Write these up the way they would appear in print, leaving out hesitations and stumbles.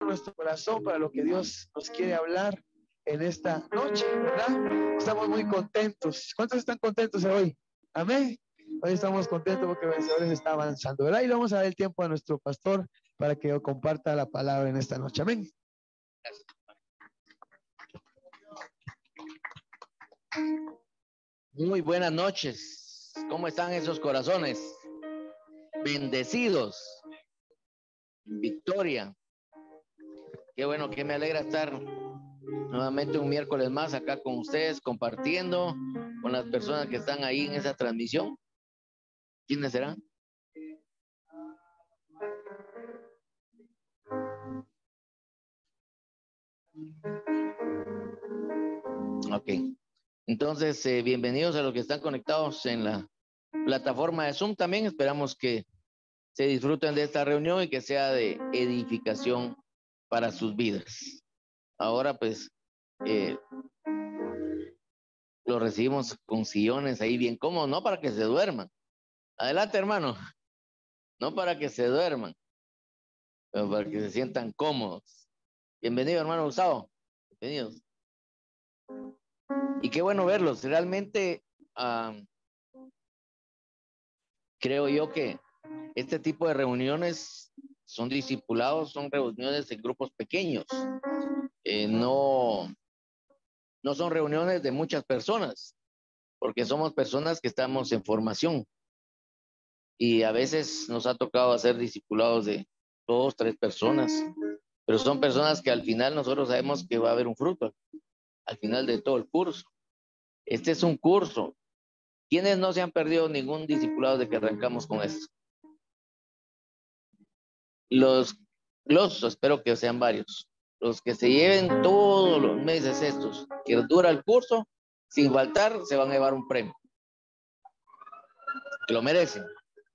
nuestro corazón para lo que Dios nos quiere hablar en esta noche, ¿verdad? Estamos muy contentos. ¿Cuántos están contentos hoy? Amén. Hoy estamos contentos porque Vencedores está avanzando, ¿verdad? Y le vamos a dar el tiempo a nuestro pastor para que comparta la palabra en esta noche. Amén. Muy buenas noches. ¿Cómo están esos corazones? Bendecidos. Victoria. Qué bueno, que me alegra estar nuevamente un miércoles más acá con ustedes, compartiendo con las personas que están ahí en esa transmisión. ¿Quiénes serán? Ok. Entonces, bienvenidos a los que están conectados en la plataforma de Zoom también. Esperamos que se disfruten de esta reunión y que sea de edificación para sus vidas. Ahora, pues, lo recibimos con sillones ahí bien cómodos, no para que se duerman. Adelante, hermano. No para que se duerman, pero para que se sientan cómodos. Bienvenido, hermano Gustavo. Bienvenidos. Y qué bueno verlos. Realmente creo yo que este tipo de reuniones son discipulados, son reuniones en grupos pequeños. No son reuniones de muchas personas, porque somos personas que estamos en formación. Y a veces nos ha tocado hacer discipulados de 2, 3 personas, pero son personas que al final nosotros sabemos que va a haber un fruto al final de todo el curso. Este es un curso. ¿Quiénes no se han perdido ningún discipulado de que arrancamos con esto? Los, espero que sean varios. Los que se lleven todos los meses estos, que dura el curso, sin faltar, se van a llevar un premio. Que lo merecen.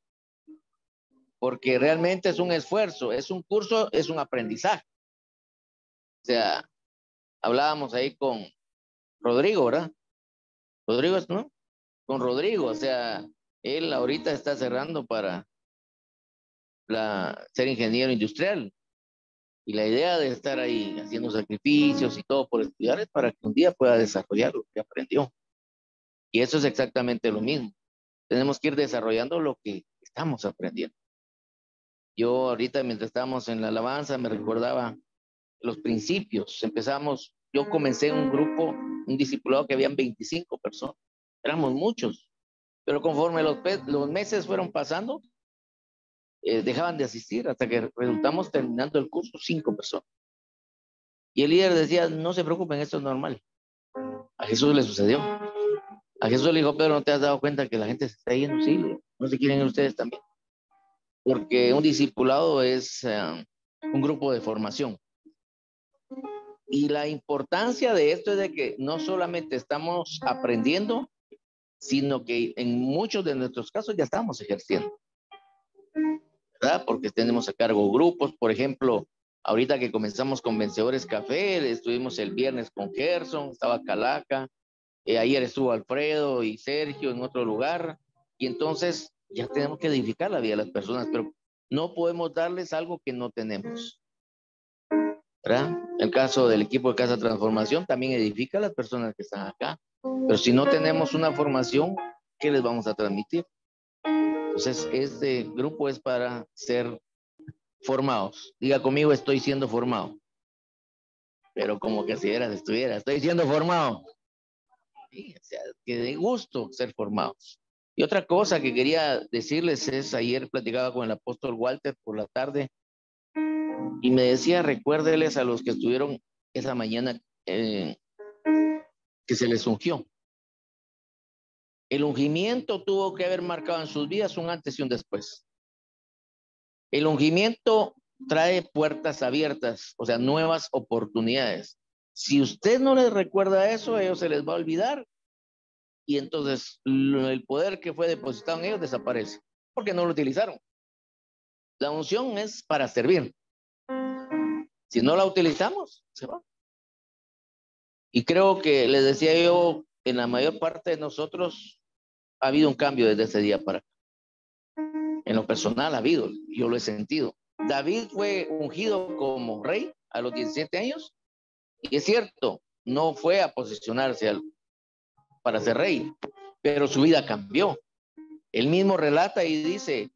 Porque realmente es un esfuerzo, es un curso, es un aprendizaje. O sea, hablábamos ahí con Rodrigo, ¿verdad? Rodrigo, ¿no? Con Rodrigo, o sea, él ahorita está cerrando para ser ingeniero industrial. Y la idea de estar ahí haciendo sacrificios y todo por estudiar es para que un día pueda desarrollar lo que aprendió. Y eso es exactamente lo mismo. Tenemos que ir desarrollando lo que estamos aprendiendo. Yo ahorita, mientras estábamos en la alabanza, me recordaba los principios. Yo comencé un grupo, un discipulado que habían 25 personas. Éramos muchos. Pero conforme los meses fueron pasando, dejaban de asistir hasta que resultamos terminando el curso 5 personas. Y el líder decía, no se preocupen, esto es normal. A Jesús le sucedió. A Jesús le dijo, Pedro, ¿no te has dado cuenta que la gente se está yendo? Sí, no se quieren ir ustedes también. Porque un discipulado es un grupo de formación. Y la importancia de esto es de que no solamente estamos aprendiendo, sino que en muchos de nuestros casos ya estamos ejerciendo, ¿verdad? Porque tenemos a cargo grupos, por ejemplo, ahorita que comenzamos con Vencedores Café, estuvimos el viernes con Gerson, estaba Calaca, ayer estuvo Alfredo y Sergio en otro lugar, y entonces ya tenemos que edificar la vida de las personas, pero no podemos darles algo que no tenemos, ¿verdad? El caso del equipo de Casa Transformación también edifica a las personas que están acá, pero si no tenemos una formación, ¿qué les vamos a transmitir? Entonces, este grupo es para ser formados. Diga conmigo, estoy siendo formado. Pero como que si estoy siendo formado. Sí, o sea, que de gusto ser formados. Y otra cosa que quería decirles es, ayer platicaba con el apóstol Walter por la tarde y me decía, recuérdeles a los que estuvieron esa mañana que se les ungió. El ungimiento tuvo que haber marcado en sus vidas un antes y un después. El ungimiento trae puertas abiertas, o sea, nuevas oportunidades. Si usted no les recuerda eso, a ellos se les va a olvidar y entonces el poder que fue depositado en ellos desaparece, porque no lo utilizaron. La unción es para servir. Si no la utilizamos, se va. Y creo que les decía yo, en la mayor parte de nosotros ha habido un cambio desde ese día para acá. En lo personal ha habido, yo lo he sentido. David fue ungido como rey a los 17 años. Y es cierto, no fue a posicionarse para ser rey, pero su vida cambió. Él mismo relata y dice,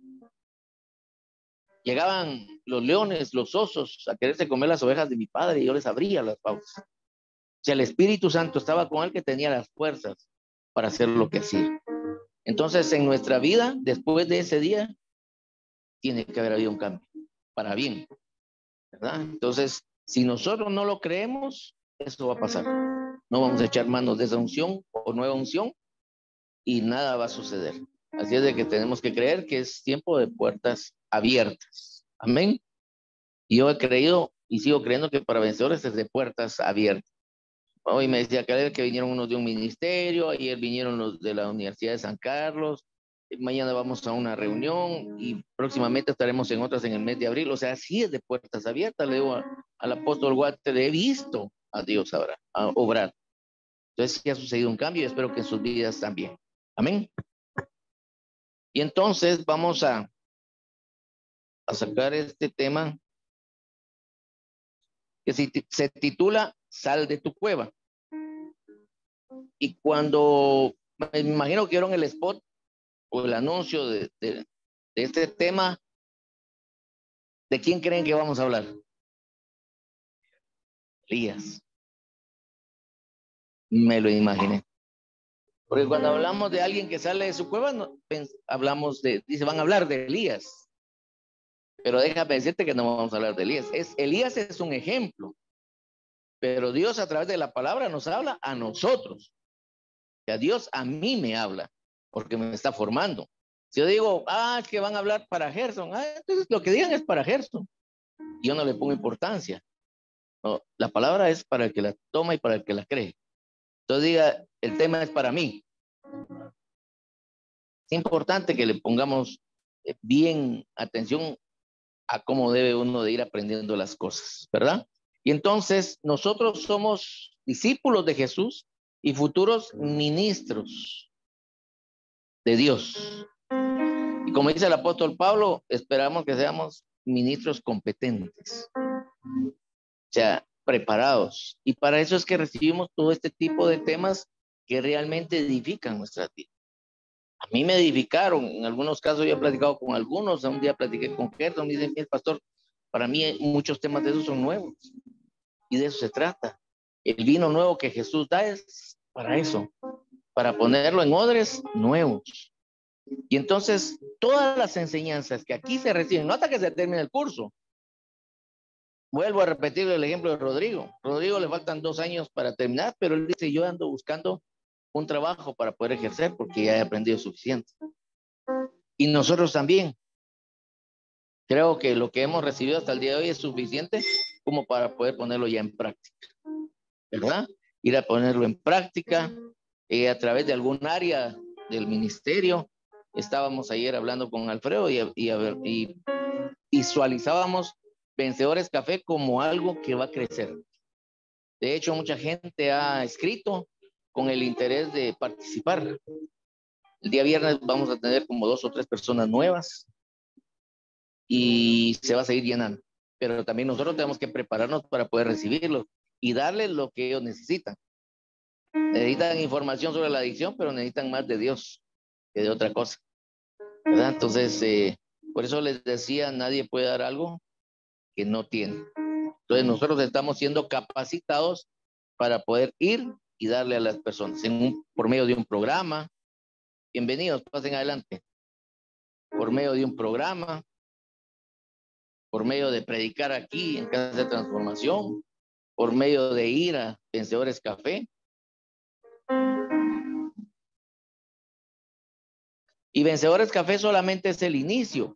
llegaban los leones, los osos a quererse comer las ovejas de mi padre y yo les abría las fauces. O sea, el Espíritu Santo estaba con él, que tenía las fuerzas para hacer lo que hacía. Entonces, en nuestra vida, después de ese día, tiene que haber habido un cambio para bien, ¿verdad? Entonces, si nosotros no lo creemos, eso va a pasar. No vamos a echar manos de esa unción o nueva unción y nada va a suceder. Así es de que tenemos que creer que es tiempo de puertas abiertas. Amén. Y yo he creído y sigo creyendo que para vencedores es de puertas abiertas. Hoy me decía que vinieron unos de un ministerio, ayer vinieron los de la Universidad de San Carlos, mañana vamos a una reunión y próximamente estaremos en otras en el mes de abril. O sea, sí es de puertas abiertas. Le digo al apóstol Walter, he visto a Dios ahora a obrar. Entonces sí ha sucedido un cambio y espero que en sus vidas también. Amén. Y entonces vamos a sacar este tema que se titula Sal de tu cueva. Y cuando me imagino que vieron el spot o el anuncio de este tema, ¿de quién creen que vamos a hablar? Elías. Me lo imaginé. Porque cuando hablamos de alguien que sale de su cueva, hablamos dice, van a hablar de Elías. Pero déjame decirte que no vamos a hablar de Elías. Elías es un ejemplo. Pero Dios a través de la palabra nos habla a nosotros. O sea, Dios a mí me habla porque me está formando. Si yo digo, es que van a hablar para Gerson, entonces lo que digan es para Gerson. Yo no le pongo importancia. No, la palabra es para el que la toma y para el que la cree. Entonces diga, el tema es para mí. Es importante que le pongamos bien atención a cómo debe uno de ir aprendiendo las cosas, ¿verdad? Y entonces nosotros somos discípulos de Jesús y futuros ministros de Dios. Y como dice el apóstol Pablo, esperamos que seamos ministros competentes, o sea, preparados. Y para eso es que recibimos todo este tipo de temas que realmente edifican nuestra vida. A mí me edificaron, en algunos casos yo he platicado con algunos, un día platiqué con Gerson, me dicen, pastor, para mí muchos temas de esos son nuevos. Y de eso se trata. El vino nuevo que Jesús da es para eso, para ponerlo en odres nuevos. Y entonces, todas las enseñanzas que aquí se reciben, no hasta que se termine el curso. Vuelvo a repetir el ejemplo de Rodrigo. Rodrigo le faltan 2 años para terminar, pero él dice, yo ando buscando un trabajo para poder ejercer porque ya he aprendido suficiente. Y nosotros también. Creo que lo que hemos recibido hasta el día de hoy es suficiente como para poder ponerlo ya en práctica, ¿verdad? Ir a ponerlo en práctica a través de algún área del ministerio. Estábamos ayer hablando con Alfredo y visualizábamos Vencedores Café como algo que va a crecer. De hecho, mucha gente ha escrito con el interés de participar. El día viernes vamos a tener como 2 o 3 personas nuevas y se va a seguir llenando. Pero también nosotros tenemos que prepararnos para poder recibirlos y darles lo que ellos necesitan. Necesitan información sobre la adicción, pero necesitan más de Dios que de otra cosa, ¿verdad? Entonces, por eso les decía, nadie puede dar algo que no tiene. Entonces nosotros estamos siendo capacitados para poder ir y darle a las personas por medio de un programa. Bienvenidos, pasen adelante. Por medio de un programa, por medio de predicar aquí en Casa de Transformación, por medio de ir a Vencedores Café. Y Vencedores Café solamente es el inicio,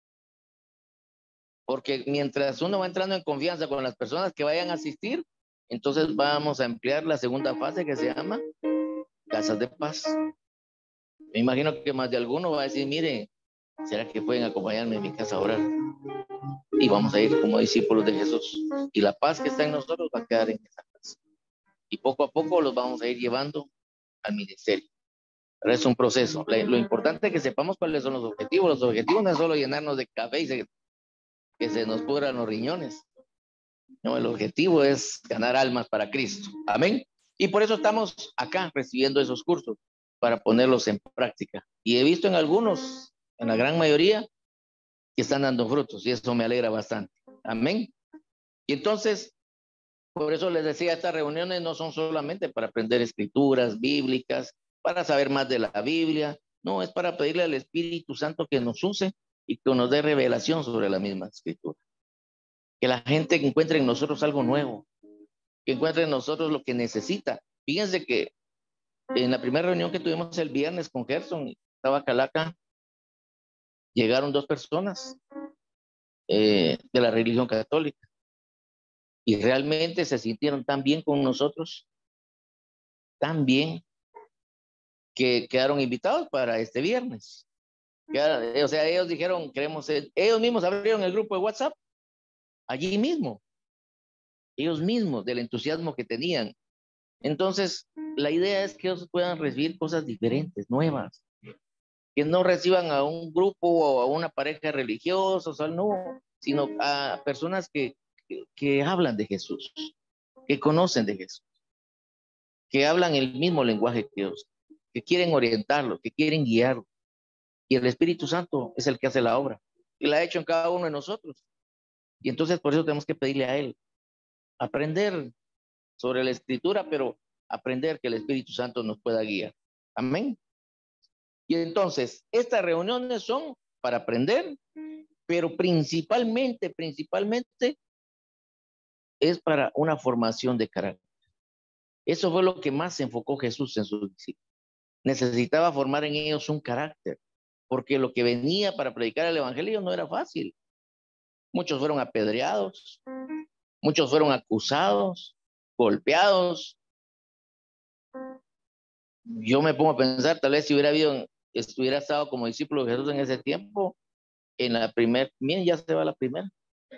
porque mientras uno va entrando en confianza con las personas que vayan a asistir, entonces vamos a emplear la segunda fase que se llama Casas de Paz. Me imagino que más de alguno va a decir, mire, ¿será que pueden acompañarme en mi casa a orar? Y vamos a ir como discípulos de Jesús. Y la paz que está en nosotros va a quedar en esa casa. Y poco a poco los vamos a ir llevando al ministerio. Pero es un proceso. Lo importante es que sepamos cuáles son los objetivos. Los objetivos no es solo llenarnos de café y que se nos pudran los riñones. No, el objetivo es ganar almas para Cristo. Amén. Y por eso estamos acá recibiendo esos cursos, para ponerlos en práctica. Y he visto en algunos, en la gran mayoría, que están dando frutos y eso me alegra bastante. Amén. Y entonces, por eso les decía, estas reuniones no son solamente para aprender escrituras bíblicas, para saber más de la Biblia. No, es para pedirle al Espíritu Santo que nos use y que nos dé revelación sobre la misma escritura. Que la gente encuentre en nosotros algo nuevo, que encuentre en nosotros lo que necesita. Fíjense que en la primera reunión que tuvimos el viernes con Gerson, estaba Calaca, llegaron 2 personas de la religión católica y realmente se sintieron tan bien con nosotros, tan bien, que quedaron invitados para este viernes. O sea, ellos dijeron, queremos ser, ellos mismos abrieron el grupo de WhatsApp, allí mismo, ellos mismos, del entusiasmo que tenían. Entonces, la idea es que ellos puedan recibir cosas diferentes, nuevas, que no reciban a un grupo o a una pareja religiosa, o sea, no, sino a personas que hablan de Jesús, que conocen de Jesús, que hablan el mismo lenguaje que Dios, que quieren orientarlo, que quieren guiarlo. Y el Espíritu Santo es el que hace la obra y la ha hecho en cada uno de nosotros. Y entonces por eso tenemos que pedirle a Él, aprender sobre la Escritura, pero aprender que el Espíritu Santo nos pueda guiar. Amén. Y entonces, estas reuniones son para aprender, pero principalmente es para una formación de carácter. Eso fue lo que más se enfocó Jesús en sus discípulos. Necesitaba formar en ellos un carácter, porque lo que venía para predicar el evangelio no era fácil. Muchos fueron apedreados, muchos fueron acusados, golpeados. Yo me pongo a pensar, tal vez si estuviera estado como discípulo de Jesús en ese tiempo, en la primera, miren, ya se va la primera.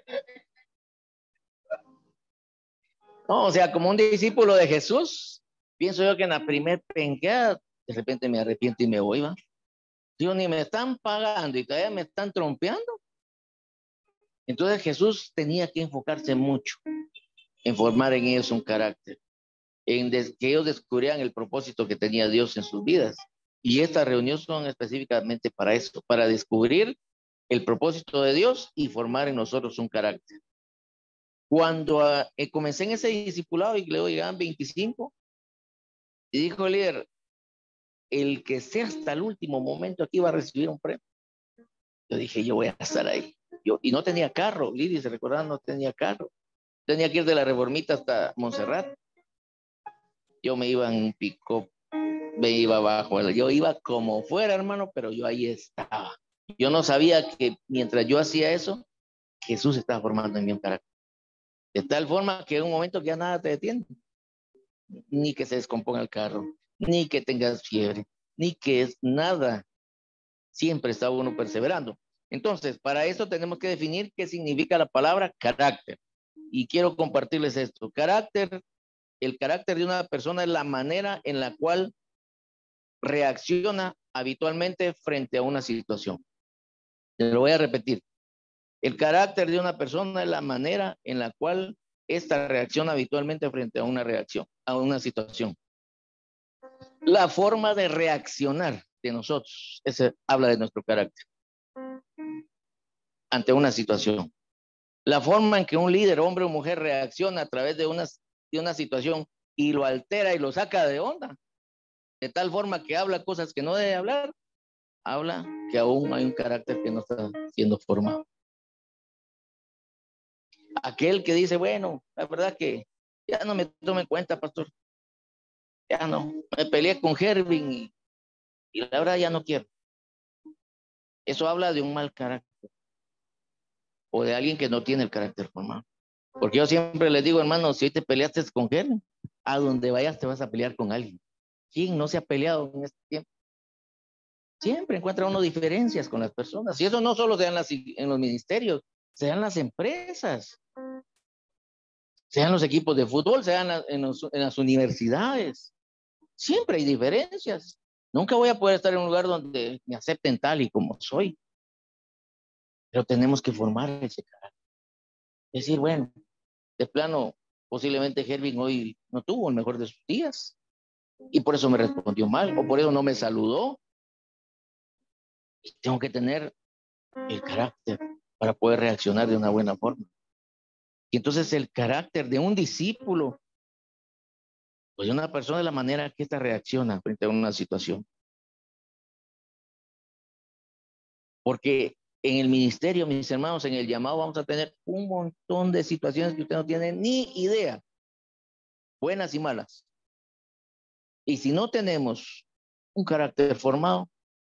No, o sea, como un discípulo de Jesús, pienso yo que en la primera penqueada, de repente me arrepiento y me voy, ¿va? Digo, ni me están pagando y todavía me están trompeando. Entonces Jesús tenía que enfocarse mucho en formar en ellos un carácter, que ellos descubrieran el propósito que tenía Dios en sus vidas. Y estas reuniones son específicamente para eso, para descubrir el propósito de Dios y formar en nosotros un carácter. Cuando comencé en ese discipulado y luego llegaban 25, y dijo el líder, el que sea hasta el último momento aquí va a recibir un premio. Yo dije, yo voy a estar ahí. Y no tenía carro, Lidia, se recordaban, no tenía carro. Tenía que ir de la Reformita hasta Montserrat. Yo me iba en un pick-up, me iba abajo, yo iba como fuera, hermano, pero yo ahí estaba. Yo no sabía que mientras yo hacía eso, Jesús estaba formando en mí un carácter. De tal forma que en un momento ya nada te detiene. Ni que se descomponga el carro, ni que tengas fiebre, ni que es nada. Siempre está uno perseverando. Entonces, para eso tenemos que definir qué significa la palabra carácter. Y quiero compartirles esto. Carácter, el carácter de una persona es la manera en la cual reacciona habitualmente frente a una situación. Te lo voy a repetir. El carácter de una persona es la manera en la cual esta reacciona habitualmente frente a una reacción, a una situación. La forma de reaccionar de nosotros, ese habla de nuestro carácter ante una situación. La forma en que un líder, hombre o mujer, reacciona a través de una situación y lo altera y lo saca de onda, de tal forma que habla cosas que no debe hablar, habla que aún hay un carácter que no está siendo formado. Aquel que dice, bueno, la verdad que ya no me tome en cuenta, pastor. Ya no, me peleé con Hervin y la verdad ya no quiero. Eso habla de un mal carácter o de alguien que no tiene el carácter formado. Porque yo siempre les digo, hermano, si hoy te peleaste con Hervin, a donde vayas te vas a pelear con alguien. ¿Quién no se ha peleado en este tiempo? Siempre encuentra uno diferencias con las personas. Y eso no solo se da en los ministerios, se da en las empresas, se da en los equipos de fútbol, se da en las universidades. Siempre hay diferencias. Nunca voy a poder estar en un lugar donde me acepten tal y como soy. Pero tenemos que formar ese carácter. Es decir, bueno, de plano, posiblemente Hervin hoy no tuvo el mejor de sus días y por eso me respondió mal o por eso no me saludó. Y tengo que tener el carácter para poder reaccionar de una buena forma. Y entonces el carácter de un discípulo, pues de una persona, es la manera que ésta reacciona frente a una situación. Porque en el ministerio, mis hermanos, en el llamado vamos a tener un montón de situaciones que usted no tiene ni idea, buenas y malas. Y si no tenemos un carácter formado,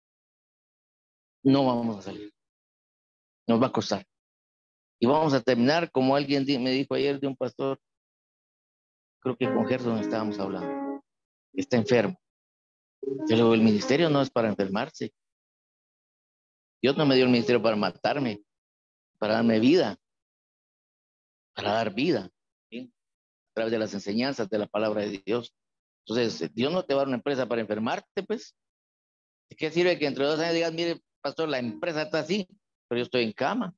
no vamos a salir. Nos va a costar. Y vamos a terminar como alguien me dijo ayer de un pastor, creo que con Gerson estábamos hablando, está enfermo. Pero el ministerio no es para enfermarse. Dios no me dio el ministerio para matarme, para darme vida, para dar vida, ¿sí? A través de las enseñanzas de la palabra de Dios. Entonces, Dios no te va a dar una empresa para enfermarte, pues. ¿Qué sirve que entre 2 años digas, mire, pastor, la empresa está así, pero yo estoy en cama?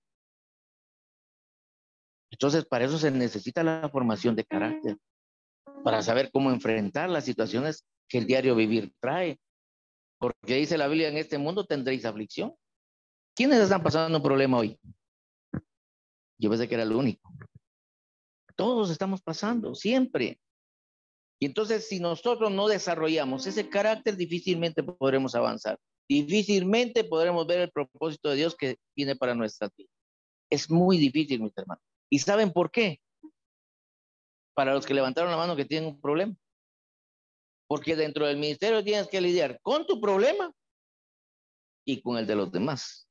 Entonces, para eso se necesita la formación de carácter, para saber cómo enfrentar las situaciones que el diario vivir trae. Porque dice la Biblia, en este mundo tendréis aflicción. ¿Quiénes están pasando un problema hoy? Yo pensé que era el único. Todos estamos pasando, siempre. Y entonces, si nosotros no desarrollamos ese carácter, difícilmente podremos avanzar. Difícilmente podremos ver el propósito de Dios que tiene para nuestra vida. Es muy difícil, mis hermanos. ¿Y saben por qué? Para los que levantaron la mano que tienen un problema. Porque dentro del ministerio tienes que lidiar con tu problema y con el de los demás.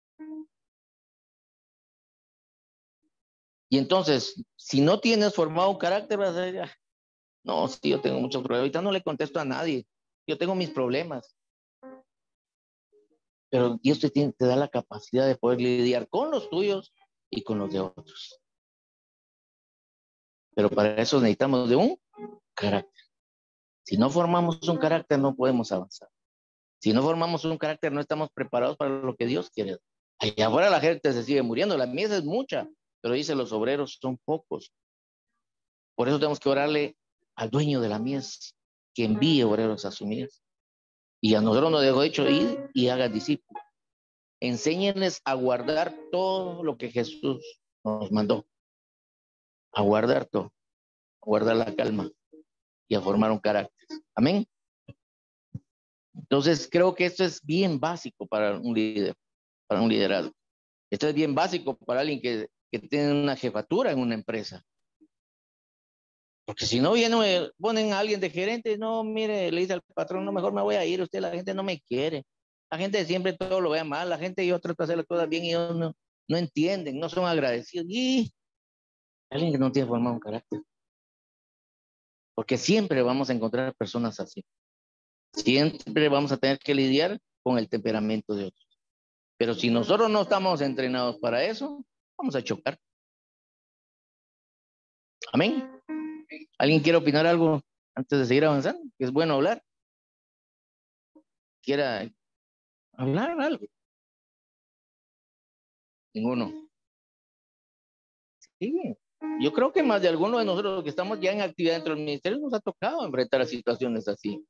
Y entonces, si no tienes formado un carácter, vas a decir, no, sí, yo tengo muchos problemas. Ahorita no le contesto a nadie. Yo tengo mis problemas. Pero Dios te da la capacidad de poder lidiar con los tuyos y con los de otros. Pero para eso necesitamos de un carácter. Si no formamos un carácter, no podemos avanzar. Si no formamos un carácter, no estamos preparados para lo que Dios quiere. Allá afuera la gente se sigue muriendo. La mies es mucha, pero dice los obreros son pocos. Por eso tenemos que orarle al dueño de la mies que envíe obreros a su mies. Y a nosotros nos dejó dicho ir y hagan discípulos. Enséñenles a guardar todo lo que Jesús nos mandó. A guardar todo. A guardar la calma y a formar un carácter. Amén. Entonces creo que esto es bien básico para un líder, para un liderazgo. Esto es bien básico para alguien que tiene una jefatura en una empresa. Porque si no viene, ponen a alguien de gerente, no, mire, le dice al patrón, no, mejor me voy a ir, usted, la gente no me quiere. La gente siempre todo lo ve mal, la gente yo trato de hacer las cosas bien y ellos no entienden, no son agradecidos. Y alguien que no tiene formado un carácter. Porque siempre vamos a encontrar personas así. Siempre vamos a tener que lidiar con el temperamento de otros. Pero si nosotros no estamos entrenados para eso, vamos a chocar. Amén. ¿Alguien quiere opinar algo antes de seguir avanzando? Es bueno hablar. ¿Quiera hablar algo? Ninguno. Sí. Yo creo que más de alguno de nosotros que estamos ya en actividad dentro del ministerio nos ha tocado enfrentar a situaciones así.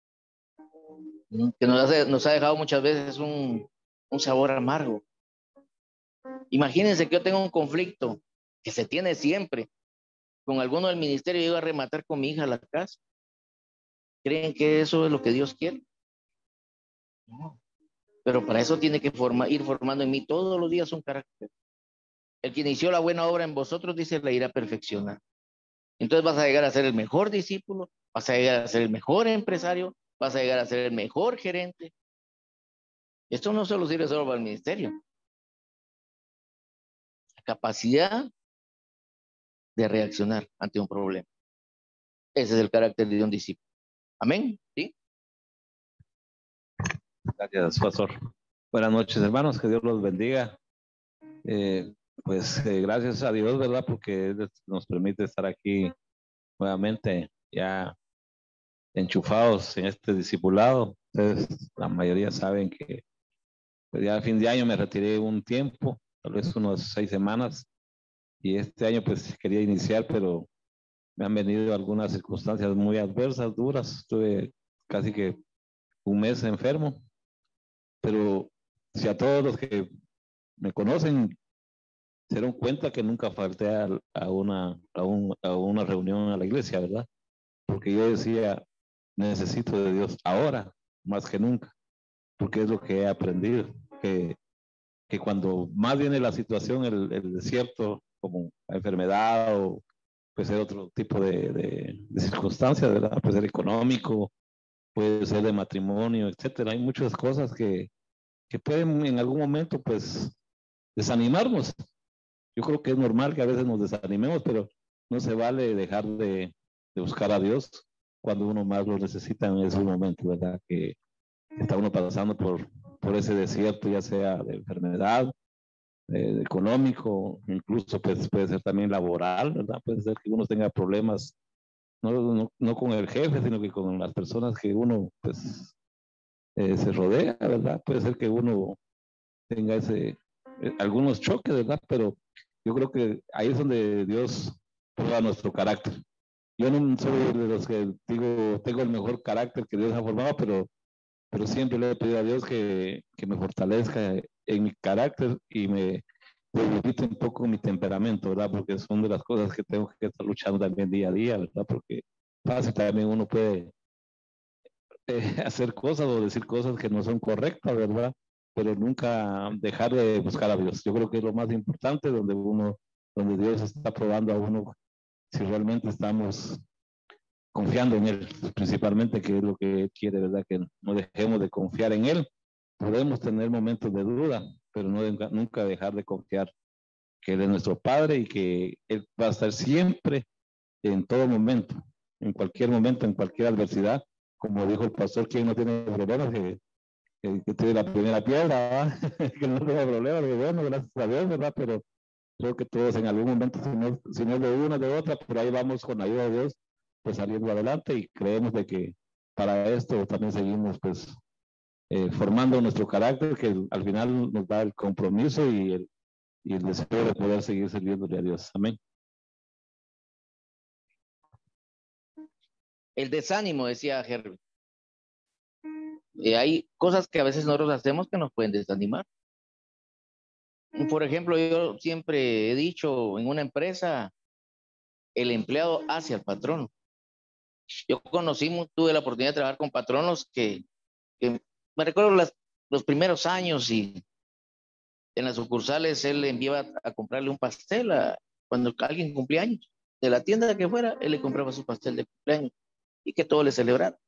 Que nos ha dejado muchas veces un sabor amargo. Imagínense que yo tengo un conflicto que se tiene siempre con alguno del ministerio y llego a rematar con mi hija a la casa. ¿Creen que eso es lo que Dios quiere? No. Pero para eso tiene que ir formando en mí todos los días un carácter. El que inició la buena obra en vosotros, dice, la irá a perfeccionar. Entonces vas a llegar a ser el mejor discípulo, vas a llegar a ser el mejor empresario, vas a llegar a ser el mejor gerente. Esto no solo sirve solo para el ministerio. La capacidad de reaccionar ante un problema. Ese es el carácter de un discípulo. Amén. ¿Sí? Gracias, pastor. Buenas noches, hermanos. Que Dios los bendiga. Gracias a Dios, ¿verdad? Porque nos permite estar aquí nuevamente ya enchufados en este discipulado. Ustedes, la mayoría saben que pues ya a fin de año me retiré un tiempo tal vez unas 6 semanas, y este año pues quería iniciar, pero me han venido algunas circunstancias muy adversas, duras. Estuve casi que un mes enfermo, pero si a todos los que me conocen se dieron cuenta que nunca falté a una reunión a la iglesia, ¿verdad? Porque yo decía, necesito de Dios ahora, más que nunca, porque es lo que he aprendido, que cuando más viene la situación, el desierto, como la enfermedad o puede ser otro tipo de circunstancias, ¿verdad? Puede ser económico, puede ser de matrimonio, etcétera. Hay muchas cosas que pueden en algún momento, pues, desanimarnos. Yo creo que es normal que a veces nos desanimemos, pero no se vale dejar de buscar a Dios cuando uno más lo necesita en ese momento, ¿verdad? Que está uno pasando por ese desierto, ya sea de enfermedad, económico, incluso pues, puede ser también laboral, ¿verdad? Puede ser que uno tenga problemas, no con el jefe, sino que con las personas que uno pues, se rodea, ¿verdad? Puede ser que uno tenga algunos choques, ¿verdad? Pero yo creo que ahí es donde Dios prueba nuestro carácter. Yo no soy de los que digo, tengo el mejor carácter que Dios ha formado, pero siempre le he pedido a Dios que me fortalezca en mi carácter y me debilite un poco mi temperamento, ¿verdad? Porque son de las cosas que tengo que estar luchando también día a día, ¿verdad? Porque fácil también uno puede hacer cosas o decir cosas que no son correctas, ¿verdad? Pero nunca dejar de buscar a Dios. Yo creo que es lo más importante donde Dios está probando a uno si realmente estamos confiando en Él, principalmente, que es lo que Él quiere, ¿verdad? Que no dejemos de confiar en Él. Podemos tener momentos de duda, pero nunca dejar de confiar que Él es nuestro Padre y que Él va a estar siempre, en todo momento, en cualquier adversidad. Como dijo el pastor, quien no tiene problemas, que tiene la primera piedra, que no tiene problemas, que bueno, gracias a Dios, ¿verdad? Pero creo que todos en algún momento, si no es de una, de otra, por ahí vamos con la ayuda de Dios, pues saliendo adelante y creemos de que para esto también seguimos pues formando nuestro carácter, que al final nos da el compromiso y el deseo de poder seguir sirviéndole a Dios. Amén. El desánimo, decía Herbert. Hay cosas que a veces nosotros hacemos que nos pueden desanimar. Por ejemplo, yo siempre he dicho, en una empresa, el empleado hace al patrón. Yo tuve la oportunidad de trabajar con patronos que me recuerdo los primeros años y en las sucursales él le enviaba a comprarle un pastel cuando alguien cumplía años. De la tienda que fuera, él le compraba su pastel de cumpleaños y que todo le celebrara.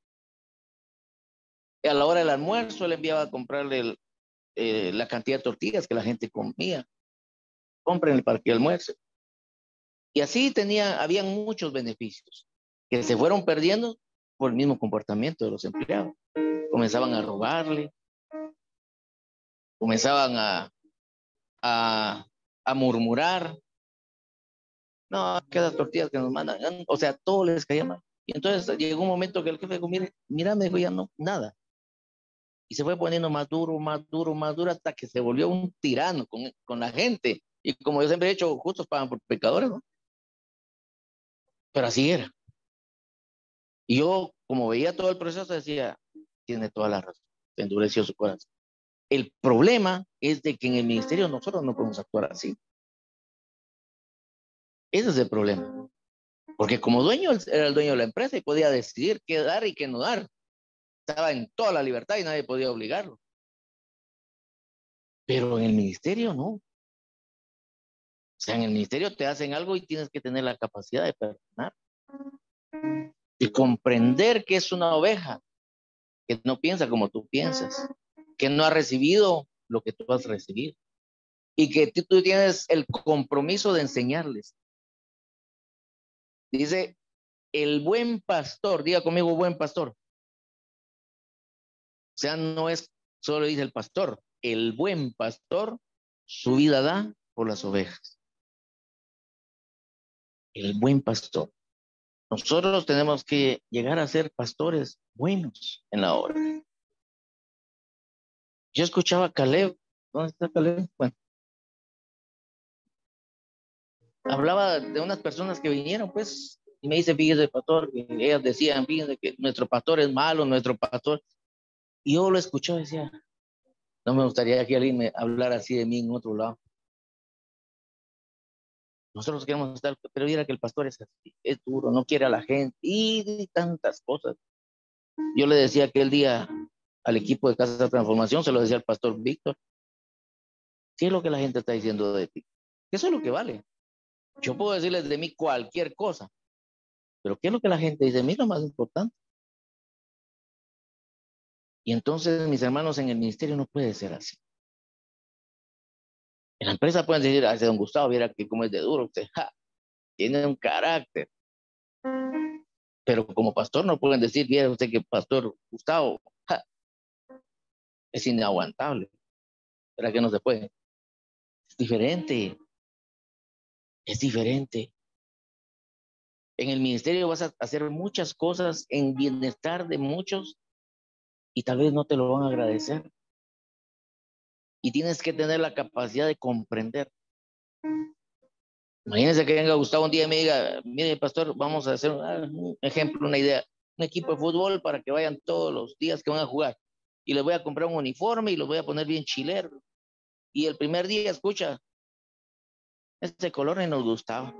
Y a la hora del almuerzo, él enviaba a comprarle la cantidad de tortillas que la gente comía. Compren para que almuerce. Y así habían muchos beneficios que se fueron perdiendo por el mismo comportamiento de los empleados. Comenzaban a robarle, comenzaban a murmurar. No, que las tortillas que nos mandan, o sea, todo les caía mal. Y entonces llegó un momento que el jefe dijo, mira, me dijo, ya no, nada. Y se fue poniendo más duro, más duro, más duro, hasta que se volvió un tirano con la gente. Y como yo siempre he dicho, justos pagan por pecadores, ¿no? Pero así era. Y yo, como veía todo el proceso, decía, tiene toda la razón, se endureció su corazón. El problema es de que en el ministerio nosotros no podemos actuar así. Ese es el problema. Porque como dueño, él era el dueño de la empresa y podía decidir qué dar y qué no dar. Estaba en toda la libertad y nadie podía obligarlo. Pero en el ministerio no. O sea, en el ministerio te hacen algo y tienes que tener la capacidad de perdonar. De comprender que es una oveja, que no piensa como tú piensas, que no ha recibido lo que tú has recibido. Y que tú tienes el compromiso de enseñarles. Dice, el buen pastor, diga conmigo, buen pastor. O sea, no es solo dice el pastor, el buen pastor su vida da por las ovejas. El buen pastor. Nosotros tenemos que llegar a ser pastores buenos en la obra. Yo escuchaba a Caleb. ¿Dónde está Caleb? Bueno, hablaba de unas personas que vinieron, pues, y me dice, fíjese, pastor, que ellas decían, fíjense que nuestro pastor es malo, nuestro pastor. Y yo lo escuché y decía, no me gustaría que alguien me hablara así de mí en otro lado. Nosotros queremos estar, pero mira que el pastor es así, es duro, no quiere a la gente y tantas cosas. Yo le decía aquel día al equipo de Casa de Transformación, se lo decía al pastor Víctor, ¿qué es lo que la gente está diciendo de ti? Eso es lo que vale. Yo puedo decirles de mí cualquier cosa, pero ¿qué es lo que la gente dice de mí? Lo más importante. Y entonces, mis hermanos, en el ministerio no puede ser así. En la empresa pueden decir, a ese don Gustavo, viera que cómo es de duro, usted tiene un carácter. Pero como pastor no pueden decir, viera usted que pastor Gustavo es inaguantable. ¿Verdad que no se puede? Es diferente. Es diferente. En el ministerio vas a hacer muchas cosas en bienestar de muchos y tal vez no te lo van a agradecer. Y tienes que tener la capacidad de comprender. Imagínense que venga Gustavo un día y me diga, mire, pastor, vamos a hacer un ejemplo, una idea, un equipo de fútbol para que vayan todos los días que van a jugar. Y les voy a comprar un uniforme y los voy a poner bien chileros. Y el primer día, escucha, este color no nos gustaba.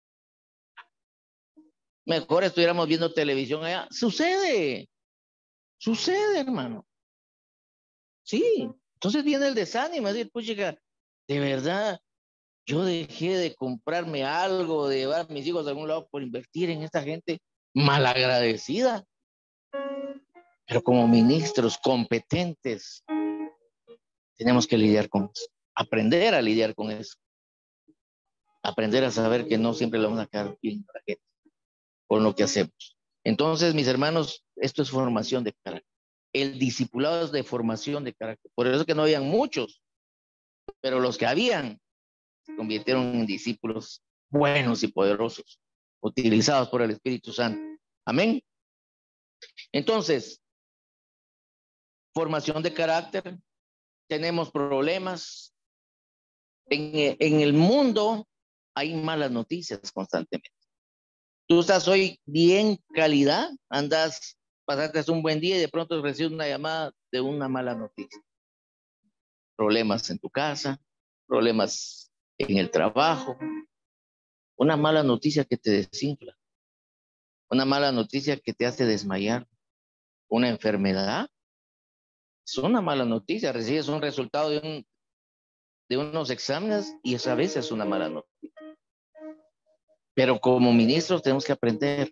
Mejor estuviéramos viendo televisión allá. Sucede, hermano. Sí. Entonces viene el desánimo, es decir, pues chica, de verdad, yo dejé de comprarme algo, de llevar a mis hijos a algún lado por invertir en esta gente malagradecida. Pero como ministros competentes, tenemos que lidiar con eso, aprender a lidiar con eso, aprender a saber que no siempre le vamos a quedar bien a la gente con lo que hacemos. Entonces, mis hermanos, esto es formación de carácter. El discipulado es de formación de carácter. Por eso es que no habían muchos, pero los que habían se convirtieron en discípulos buenos y poderosos, utilizados por el Espíritu Santo. Amén. Entonces, formación de carácter, tenemos problemas. En el mundo hay malas noticias constantemente. Tú estás hoy bien calidad, andas, pasaste un buen día y de pronto recibes una llamada de una mala noticia. Problemas en tu casa, problemas en el trabajo, una mala noticia que te desinfla, una mala noticia que te hace desmayar, una enfermedad. Es una mala noticia, recibes un resultado de unos exámenes y esa vez es una mala noticia. Pero como ministros tenemos que aprender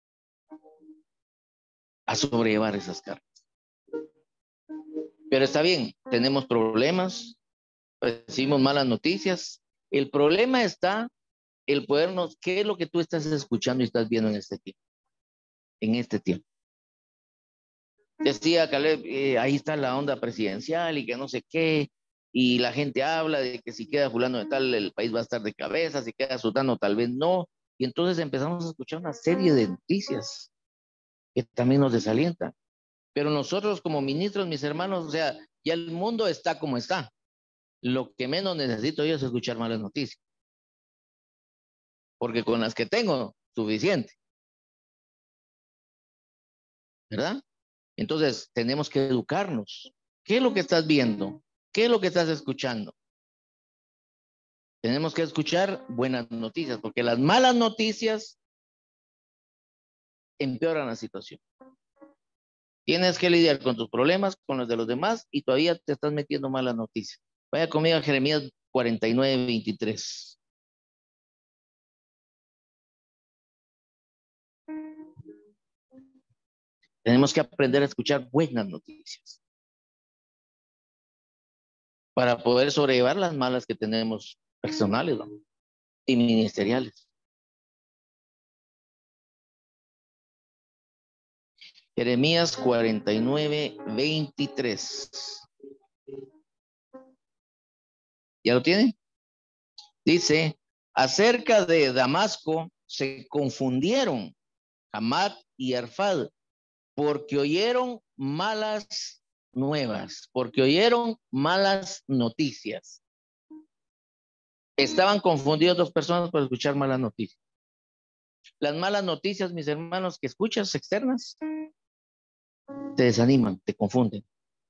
a sobrellevar esas cargas. Pero está bien, tenemos problemas, recibimos malas noticias. El problema está el podernos, ¿qué es lo que tú estás escuchando y estás viendo en este tiempo? En este tiempo. Decía Caleb, ahí está la onda presidencial y que no sé qué, y la gente habla de que si queda fulano de tal, el país va a estar de cabeza, si queda sultano tal vez no, y entonces empezamos a escuchar una serie de noticias que también nos desalientan. Pero nosotros como ministros, mis hermanos, o sea, ya el mundo está como está. Lo que menos necesito yo es escuchar malas noticias, porque con las que tengo, suficiente, ¿verdad? Entonces, tenemos que educarnos. ¿Qué es lo que estás viendo? ¿Qué es lo que estás escuchando? Tenemos que escuchar buenas noticias, porque las malas noticias empeoran la situación. Tienes que lidiar con tus problemas, con los de los demás, y todavía te estás metiendo malas noticias. Vaya conmigo a Jeremías 49, 23. Tenemos que aprender a escuchar buenas noticias para poder sobrellevar las malas que tenemos personales, ¿no? Y ministeriales. Jeremías 49, 23. ¿Ya lo tienen? Dice, acerca de Damasco se confundieron Hamat y Arfad, porque oyeron malas nuevas, porque oyeron malas noticias. Estaban confundidos dos personas por escuchar malas noticias. Las malas noticias, mis hermanos, que escuchas externas, te desaniman, te confunden.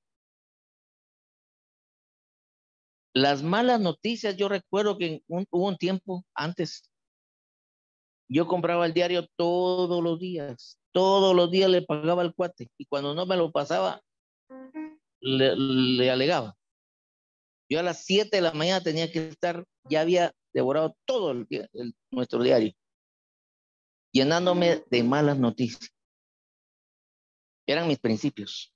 Las malas noticias, yo recuerdo que hubo un tiempo antes, yo compraba el diario todos los días le pagaba al cuate, y cuando no me lo pasaba, le alegaba. Yo a las 7 de la mañana tenía que estar, ya había devorado todo nuestro diario, llenándome de malas noticias. Eran mis principios.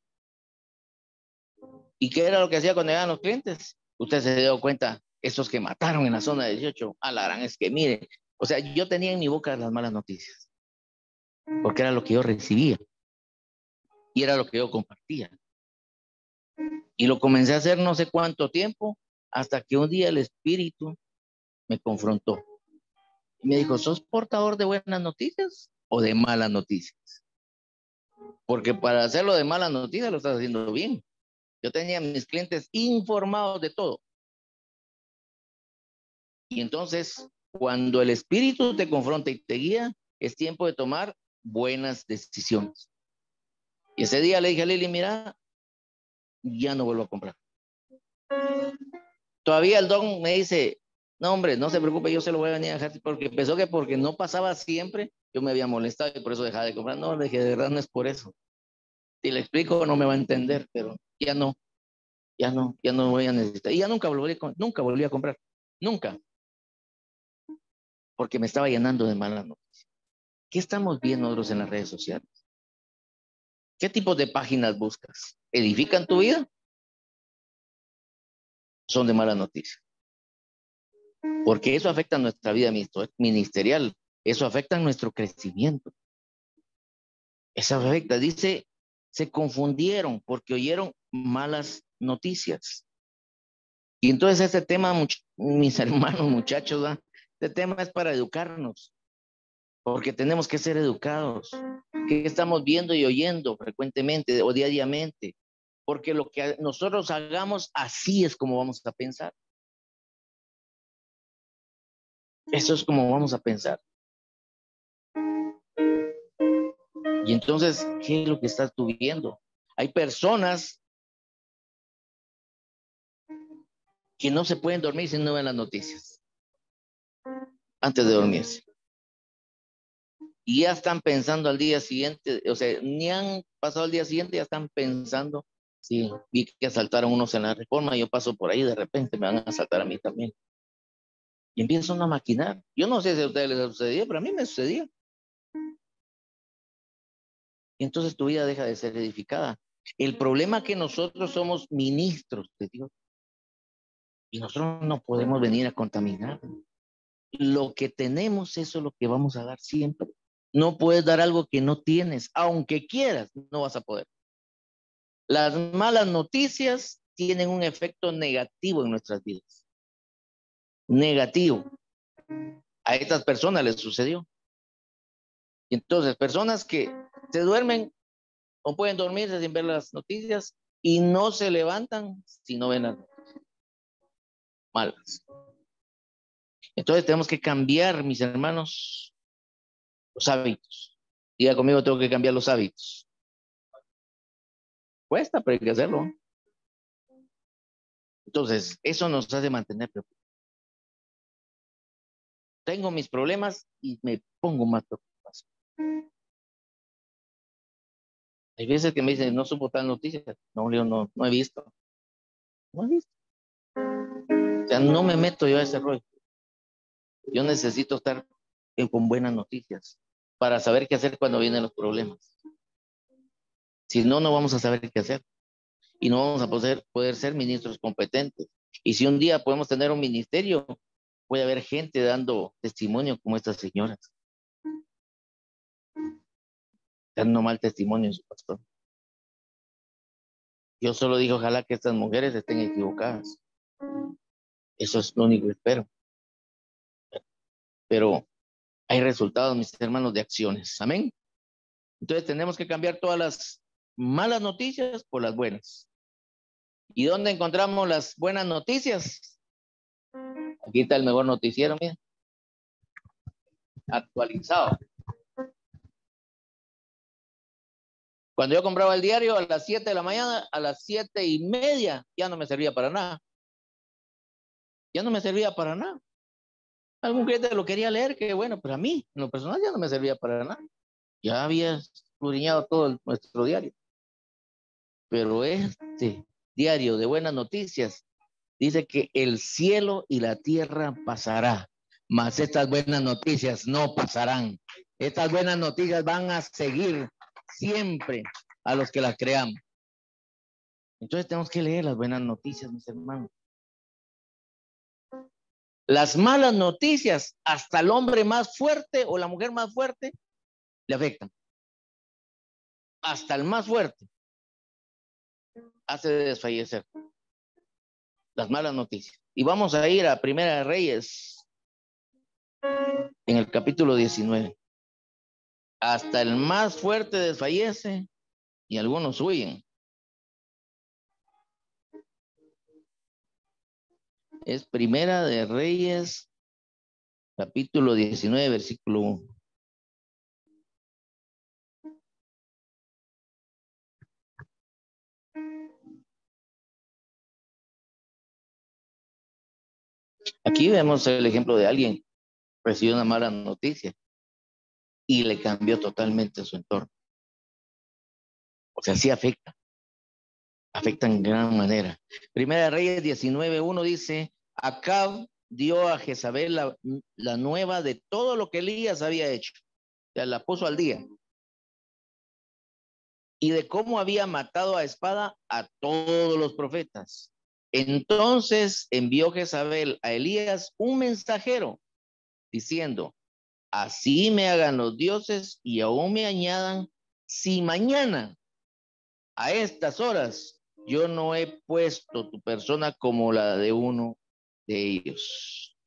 ¿Y qué era lo que hacía cuando llegaban los clientes? Usted se dio cuenta, esos que mataron en la zona 18, a la gran es que mire, o sea, yo tenía en mi boca las malas noticias, porque era lo que yo recibía y era lo que yo compartía. Y lo comencé a hacer no sé cuánto tiempo, hasta que un día el Espíritu me confrontó y me dijo, ¿sos portador de buenas noticias o de malas noticias? Porque para hacerlo de malas noticias lo estás haciendo bien. Yo tenía a mis clientes informados de todo. Y entonces, cuando el Espíritu te confronta y te guía, es tiempo de tomar buenas decisiones. Y ese día le dije a Lili, mira, ya no vuelvo a comprar. Todavía el don me dice, no hombre, no se preocupe, yo se lo voy a venir a dejar, porque pensó que porque no pasaba siempre, yo me había molestado y por eso dejaba de comprar. No, le dije, de verdad no es por eso. Si le explico no me va a entender, pero ya no voy a necesitar. Y ya nunca volví a comprar, nunca, porque me estaba llenando de malas noticias. ¿Qué estamos viendo nosotros en las redes sociales? ¿Qué tipo de páginas buscas? ¿Edifican tu vida? Son de malas noticias. Porque eso afecta nuestra vida ministerial. Eso afecta nuestro crecimiento. Eso afecta. Dice, se confundieron porque oyeron malas noticias. Y entonces este tema, mis hermanos, muchachos, ¿verdad? Este tema es para educarnos. Porque tenemos que ser educados. ¿Qué estamos viendo y oyendo frecuentemente o diariamente? Porque lo que nosotros hagamos, así es como vamos a pensar. Eso es como vamos a pensar. Y entonces, ¿qué es lo que estás tú viendo? Hay personas que no se pueden dormir si no ven las noticias antes de dormirse. Y ya están pensando al día siguiente, o sea, ni han pasado el día siguiente, ya están pensando, sí, vi que asaltaron unos en la Reforma, yo paso por ahí, de repente me van a asaltar a mí también. Y empiezan a maquinar. Yo no sé si a ustedes les sucedía, pero a mí me sucedía. Y entonces tu vida deja de ser edificada. El problema es que nosotros somos ministros de Dios. Y nosotros no podemos venir a contaminar. Lo que tenemos, eso es lo que vamos a dar siempre. No puedes dar algo que no tienes. Aunque quieras, no vas a poder. Las malas noticias tienen un efecto negativo en nuestras vidas. Negativo. A estas personas les sucedió. Entonces, personas que se duermen o pueden dormirse sin ver las noticias y no se levantan si no ven las noticias malas. Entonces tenemos que cambiar, mis hermanos, los hábitos. Diga conmigo, tengo que cambiar los hábitos. Cuesta, pero hay que hacerlo. Entonces, eso nos hace mantener preocupados. Tengo mis problemas y me pongo más preocupado. Hay veces que me dicen, no supo tal noticia. No, yo no he visto. No he visto. O sea, no me meto yo a ese rollo. Yo necesito estar con buenas noticias para saber qué hacer cuando vienen los problemas. Si no, no vamos a saber qué hacer. Y no vamos a poder ser ministros competentes. Y si un día podemos tener un ministerio, puede haber gente dando testimonio como estas señoras. Dando mal testimonio en su pastor. Yo solo digo, ojalá que estas mujeres estén equivocadas. Eso es lo único que espero. Pero hay resultados, mis hermanos, de acciones. Amén. Entonces tenemos que cambiar todas las malas noticias por las buenas. ¿Y dónde encontramos las buenas noticias? Aquí está el mejor noticiero, mira. Actualizado. Cuando yo compraba el diario a las 7 de la mañana, a las 7:30, ya no me servía para nada. Ya no me servía para nada. Algún cliente lo quería leer, que bueno, pero a mí, en lo personal, ya no me servía para nada. Ya había escudriñado todo nuestro diario. Pero este diario de buenas noticias dice que el cielo y la tierra pasará, mas estas buenas noticias no pasarán. Estas buenas noticias van a seguir siempre a los que las creamos. Entonces tenemos que leer las buenas noticias, mis hermanos. Las malas noticias, hasta el hombre más fuerte o la mujer más fuerte, le afectan. Hasta el más fuerte hace desfallecer. Las malas noticias. Y vamos a ir a Primera de Reyes, en el capítulo 19. Hasta el más fuerte desfallece y algunos huyen. Es Primera de Reyes, capítulo 19, versículo 1. Aquí vemos el ejemplo de alguien que recibió una mala noticia y le cambió totalmente su entorno. O sea, sí afecta en gran manera. Primera de Reyes 19:1 dice, Acab dio a Jezabel la nueva de todo lo que Elías había hecho. O sea, la puso al día. Y de cómo había matado a espada a todos los profetas. Entonces envió Jezabel a Elías un mensajero diciendo, así me hagan los dioses y aún me añadan, si mañana a estas horas yo no he puesto tu persona como la de uno de ellos.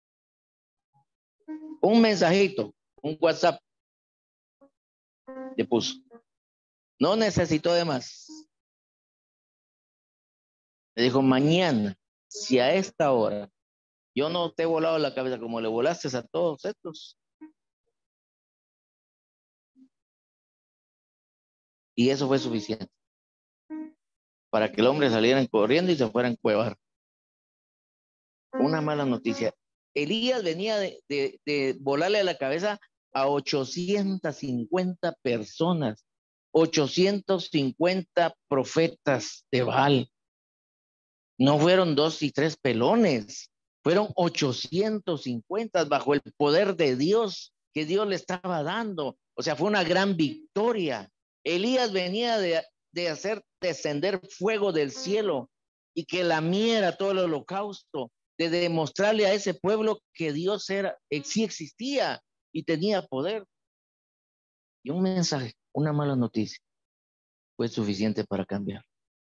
Un mensajito, un WhatsApp le puso. No necesitó de más. Le dijo, mañana, si a esta hora yo no te he volado la cabeza como le volaste a todos estos. Y eso fue suficiente para que el hombre saliera corriendo y se fuera a encuevar. Una mala noticia. Elías venía de volarle a la cabeza a 850 personas, 850 profetas de Baal. No fueron 2 y 3 pelones, fueron 850 bajo el poder de Dios que Dios le estaba dando. O sea, fue una gran victoria. Elías venía de hacer descender fuego del cielo y que lamiera todo el holocausto, de demostrarle a ese pueblo que Dios sí existía y tenía poder. Y un mensaje, una mala noticia, fue suficiente para cambiar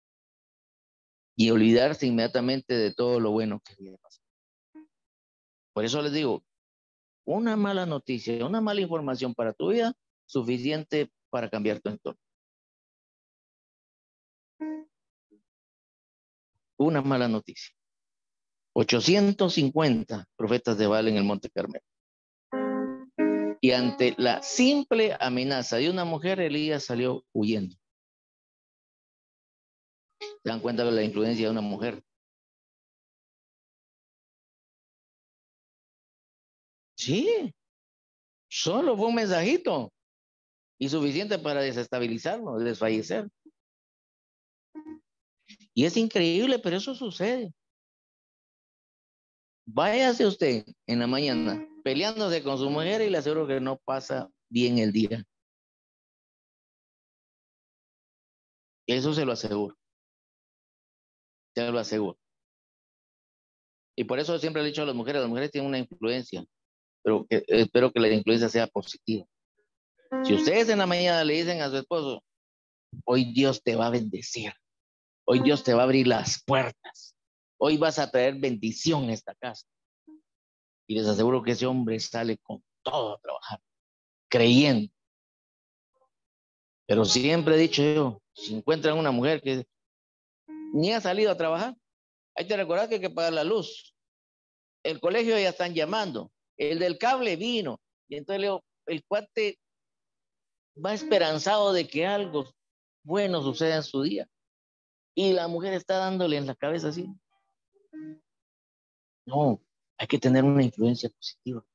y olvidarse inmediatamente de todo lo bueno que había pasado. Por eso les digo, una mala noticia, una mala información para tu vida, suficiente para cambiar tu entorno. Una mala noticia. 850 profetas de Baal en el Monte Carmelo. Y ante la simple amenaza de una mujer, Elías salió huyendo. ¿Se dan cuenta de la influencia de una mujer? Sí, solo fue un mensajito y suficiente para desestabilizarlo, desfallecer. Y es increíble, pero eso sucede. Váyase usted en la mañana peleándose con su mujer y le aseguro que no pasa bien el día. Eso se lo aseguro. Se lo aseguro. Y por eso siempre le he dicho a las mujeres tienen una influencia, pero espero que la influencia sea positiva. Si ustedes en la mañana le dicen a su esposo, hoy Dios te va a bendecir, hoy Dios te va a abrir las puertas, hoy vas a traer bendición a esta casa. Y les aseguro que ese hombre sale con todo a trabajar, creyendo. Pero siempre he dicho yo, si encuentran una mujer que ni ha salido a trabajar, hay que recordar que hay que pagar la luz. el colegio ya están llamando, el del cable vino, y entonces le digo, el cuate va esperanzado de que algo bueno suceda en su día, y la mujer está dándole en la cabeza así. No, hay que tener una influencia positiva,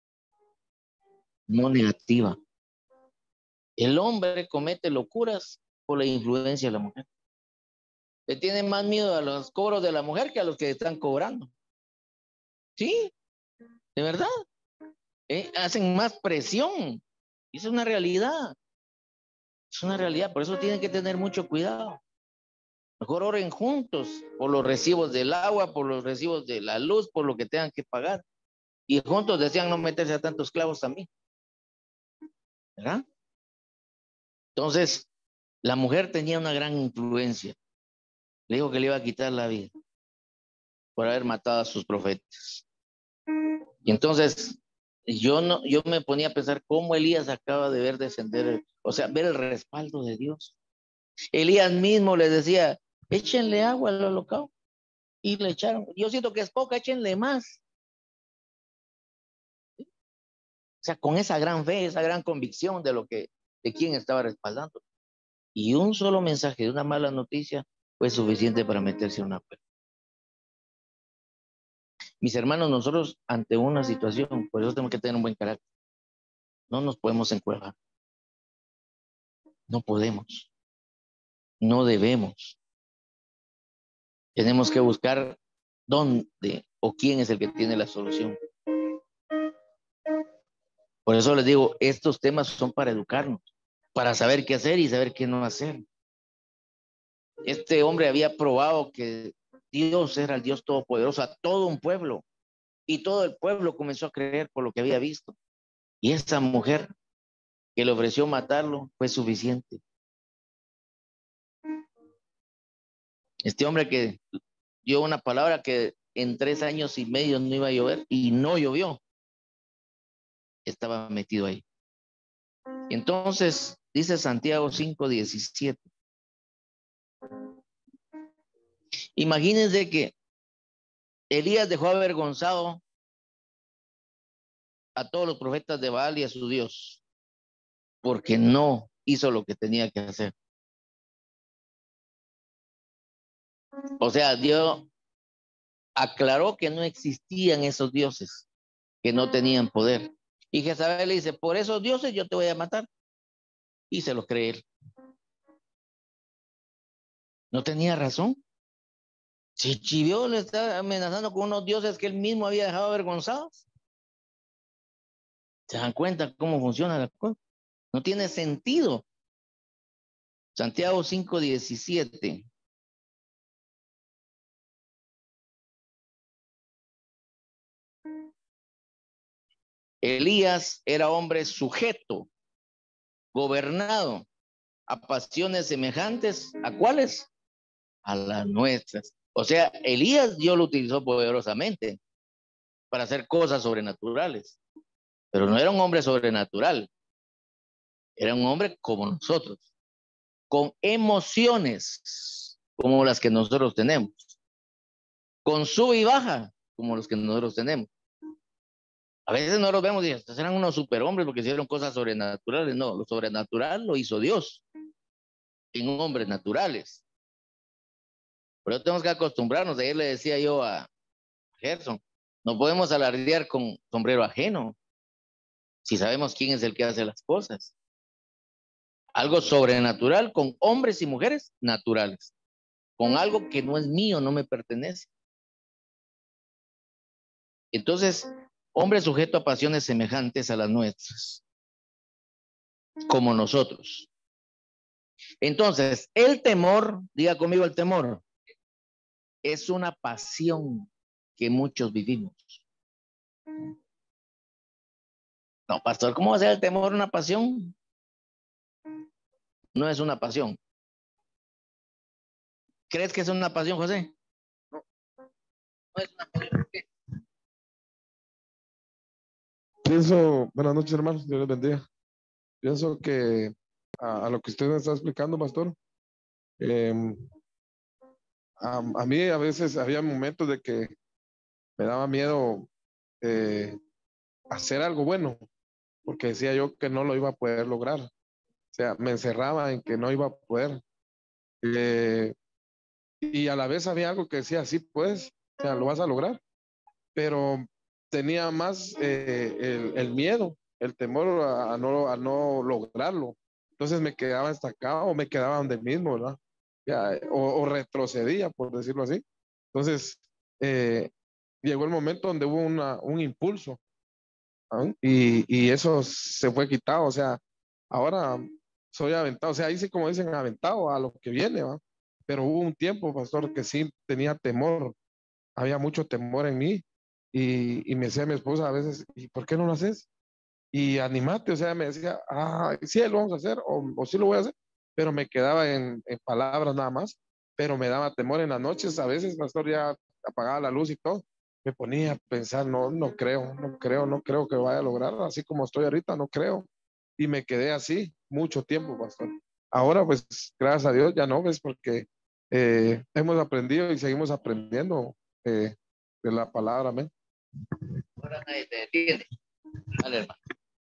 no negativa. El hombre comete locuras por la influencia de la mujer. Le tienen más miedo a los cobros de la mujer que a los que están cobrando. Sí, de verdad. Hacen más presión. Esa es una realidad. Es una realidad. Por eso tienen que tener mucho cuidado. Mejor oren juntos por los recibos del agua, por los recibos de la luz, por lo que tengan que pagar. Y juntos decían no meterse a tantos clavos también. ¿Verdad? Entonces, la mujer tenía una gran influencia. Le dijo que le iba a quitar la vida por haber matado a sus profetas. Y entonces, yo me ponía a pensar cómo Elías acaba de ver descender, o sea, ver el respaldo de Dios. Elías mismo le decía, échenle agua al holocausto. Y le echaron. Yo siento que es poca, échenle más. O sea, con esa gran fe, esa gran convicción de quién estaba respaldando. Y un solo mensaje de una mala noticia fue suficiente para meterse en una cueva. Mis hermanos, nosotros ante una situación, por eso tenemos que tener un buen carácter. No nos podemos encuevar. No podemos. No debemos. Tenemos que buscar dónde o quién es el que tiene la solución. Por eso les digo, estos temas son para educarnos, para saber qué hacer y saber qué no hacer. Este hombre había probado que Dios era el Dios todopoderoso a todo un pueblo, y todo el pueblo comenzó a creer por lo que había visto. Y esa mujer que le ofreció matarlo fue suficiente. Este hombre que dio una palabra que en 3 años y medio no iba a llover, y no llovió, estaba metido ahí. Entonces, dice Santiago 5:17. Imagínense que Elías dejó avergonzado a todos los profetas de Baal y a su Dios, porque no hizo lo que tenía que hacer. O sea, Dios aclaró que no existían esos dioses, que no tenían poder. Y Jezabel le dice, por esos dioses yo te voy a matar. Y se lo cree él. No tenía razón. Si Chivió le está amenazando con unos dioses que él mismo había dejado avergonzados. ¿Se dan cuenta cómo funciona la cosa? No tiene sentido. Santiago 5:17. Elías era hombre sujeto, gobernado a pasiones semejantes. ¿A cuáles? A las nuestras. O sea, Elías Dios lo utilizó poderosamente para hacer cosas sobrenaturales, pero no era un hombre sobrenatural, era un hombre como nosotros, con emociones como las que nosotros tenemos, con sub y baja como los que nosotros tenemos. A veces no los vemos y estos eran unos superhombres porque hicieron cosas sobrenaturales. No, lo sobrenatural lo hizo Dios en hombres naturales. Pero tenemos que acostumbrarnos. Ayer le decía yo a Gerson, no podemos alardear con sombrero ajeno si sabemos quién es el que hace las cosas. Algo sobrenatural con hombres y mujeres naturales, con algo que no es mío, no me pertenece. Entonces, hombre sujeto a pasiones semejantes a las nuestras, como nosotros. Entonces, el temor, diga conmigo el temor, es una pasión que muchos vivimos. No, pastor, ¿cómo va a ser el temor una pasión? No es una pasión. ¿Crees que es una pasión, José? No, no es una pasión. Pienso, buenas noches, hermanos, Dios les bendiga. Pienso que a lo que usted me está explicando, pastor, a mí a veces había momentos de que me daba miedo hacer algo bueno, porque decía yo que no lo iba a poder lograr. O sea, me encerraba en que no iba a poder. Eh, y a la vez había algo que decía, sí, pues, o sea, lo vas a lograr. Pero tenía más el miedo, el temor a no lograrlo. Entonces me quedaba estancado o me quedaba donde mismo, ¿verdad? Ya, o retrocedía, por decirlo así. Entonces, eh, llegó el momento donde hubo un impulso, ¿ah? Y eso se fue quitado. O sea, ahora soy aventado, o sea, ahí sí como dicen, aventado a lo que viene, ¿va? Pero hubo un tiempo, pastor, que sí tenía temor, había mucho temor en mí y me decía mi esposa a veces, ¿y por qué no lo haces? Y animate, o sea, me decía, ah, sí, lo vamos a hacer o sí lo voy a hacer, pero me quedaba en palabras nada más, pero me daba temor en las noches, a veces, pastor, ya apagaba la luz y todo, me ponía a pensar, no, no creo que vaya a lograr, así como estoy ahorita, no creo, y me quedé así mucho tiempo, pastor. Ahora, pues, gracias a Dios, ya no, ves, porque hemos aprendido y seguimos aprendiendo de la palabra, amén. Ahora nadie te detiene. Dale, hermano.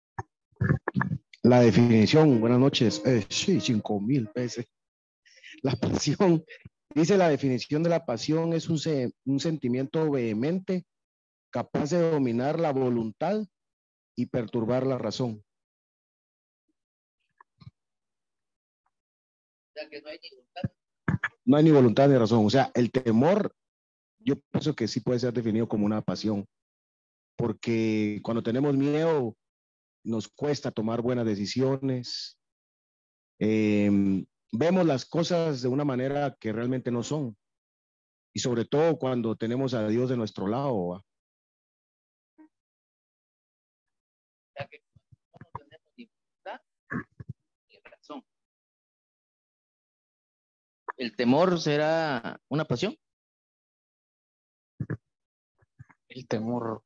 La definición, buenas noches, sí, 5,000 veces. La pasión, dice la definición de la pasión es un sentimiento vehemente, capaz de dominar la voluntad y perturbar la razón. O sea, que no hay ni voluntad. No hay ni voluntad ni razón. O sea, el temor, yo pienso que sí puede ser definido como una pasión, porque cuando tenemos miedo, nos cuesta tomar buenas decisiones, vemos las cosas de una manera que realmente no son. Y sobre todo cuando tenemos a Dios de nuestro lado, ¿va? O sea, que no tenemos ni voluntad ni razón. ¿El temor será una pasión? El temor,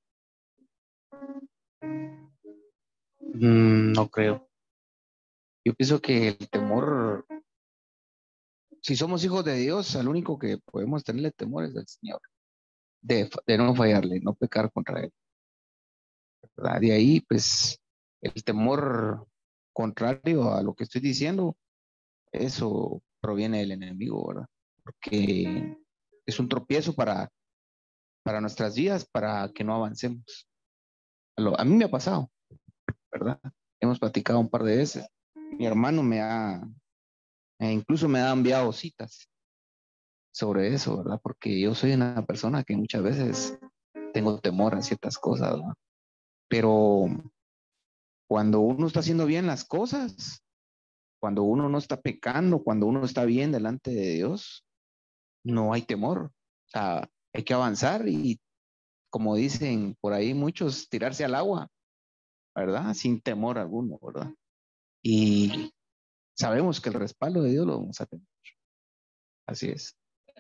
no creo. Yo pienso que el temor, si somos hijos de Dios, al único que podemos tenerle temor es al Señor, de no fallarle, no pecar contra Él, ¿verdad? De ahí, pues, el temor contrario a lo que estoy diciendo, eso proviene del enemigo, ¿verdad? Porque es un tropiezo para nuestras vidas, para que no avancemos. A mí me ha pasado, ¿verdad? Hemos platicado un par de veces. Mi hermano incluso me ha enviado citas sobre eso, ¿verdad? Porque yo soy una persona que muchas veces tengo temor a ciertas cosas, ¿verdad? Pero cuando uno está haciendo bien las cosas, cuando uno no está pecando, cuando uno está bien delante de Dios, no hay temor. O sea, hay que avanzar y, como dicen por ahí muchos, tirarse al agua, ¿verdad? Sin temor alguno, ¿verdad? Y sabemos que el respaldo de Dios lo vamos a tener. Así es.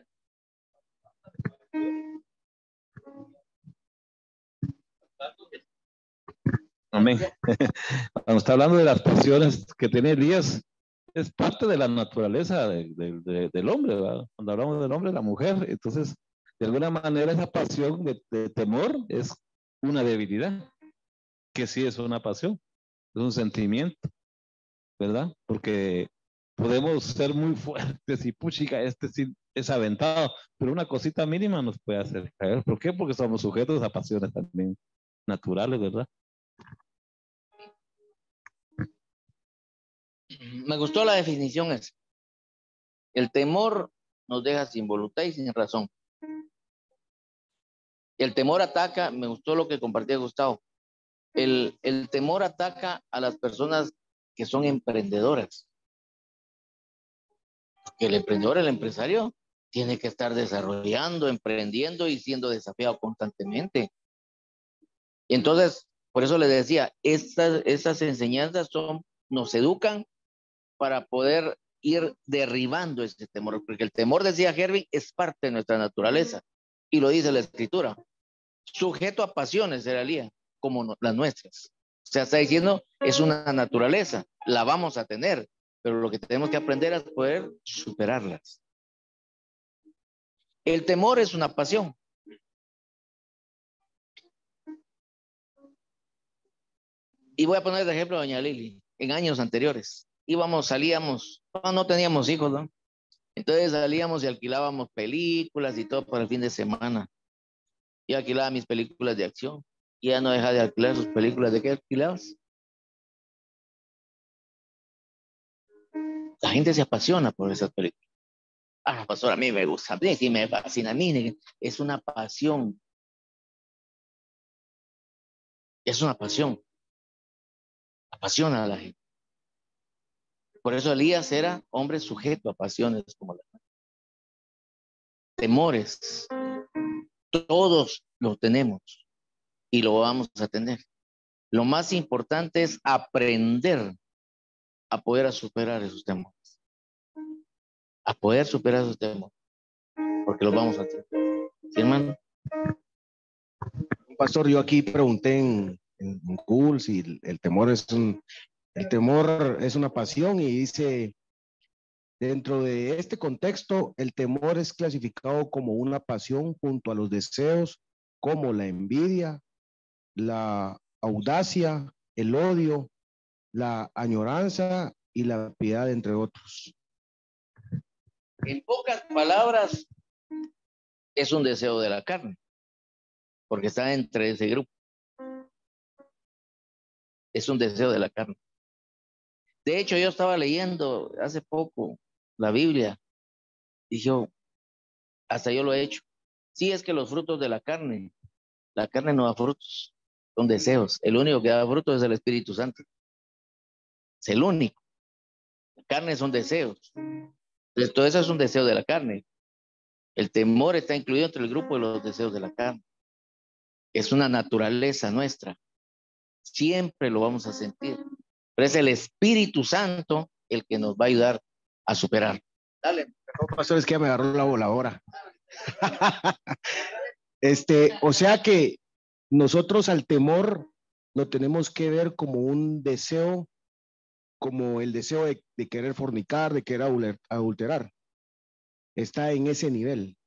Amén. Cuando está hablando de las pasiones que tiene Elías, es parte de la naturaleza del hombre, ¿verdad? Cuando hablamos del hombre, la mujer, entonces, de alguna manera esa pasión de temor es una debilidad, que sí es una pasión, es un sentimiento, ¿verdad? Porque podemos ser muy fuertes y puchica, este sí es aventado, pero una cosita mínima nos puede hacer caer. ¿Por qué? Porque somos sujetos a pasiones también naturales, ¿verdad? Me gustó la definición esa. El temor nos deja sin voluntad y sin razón. El temor ataca, me gustó lo que compartía Gustavo. El temor ataca a las personas que son emprendedoras. Porque el emprendedor, el empresario, tiene que estar desarrollando, emprendiendo y siendo desafiado constantemente. Y entonces, por eso les decía, estas enseñanzas nos educan para poder ir derribando ese temor, porque el temor, decía Hervin, es parte de nuestra naturaleza, y lo dice la Escritura, sujeto a pasiones, será como las nuestras. O sea, está diciendo, es una naturaleza, la vamos a tener, pero lo que tenemos que aprender es poder superarlas. El temor es una pasión, Y voy a poner de ejemplo a doña Lili. En años anteriores, salíamos, no teníamos hijos, ¿no? Entonces salíamos y alquilábamos películas y todo para el fin de semana. Yo alquilaba mis películas de acción. Y ya no deja de alquilar sus películas. ¿De qué alquilabas? La gente se apasiona por esas películas. Ah, pastor, a mí me gusta, a mí sí me fascina, a mí es una pasión. Es una pasión. Apasiona a la gente. Por eso Elías era hombre sujeto a pasiones como las temores. Todos los tenemos y lo vamos a tener. Lo más importante es aprender a poder superar esos temores. A poder superar esos temores. Porque los vamos a tener. ¿Sí, hermano? Pastor, yo aquí pregunté en Google si el temor el temor es una pasión y dice, dentro de este contexto, el temor es clasificado como una pasión junto a los deseos como la envidia, la audacia, el odio, la añoranza y la piedad, entre otros. En pocas palabras, es un deseo de la carne, porque está entre ese grupo. Es un deseo de la carne. De hecho, yo estaba leyendo hace poco la Biblia y yo, hasta yo lo he hecho. Sí, es que los frutos de la carne no da frutos, son deseos. El único que da frutos es el Espíritu Santo. Es el único. La carne son deseos. Entonces, todo eso es un deseo de la carne. El temor está incluido entre el grupo de los deseos de la carne. Es una naturaleza nuestra. Siempre lo vamos a sentir. Pero es el Espíritu Santo el que nos va a ayudar a superar. Dale. No, pastor, es que ya me agarró la voladora. O sea que nosotros al temor lo tenemos que ver como un deseo, como el deseo de querer fornicar, de querer adulterar. Está en ese nivel.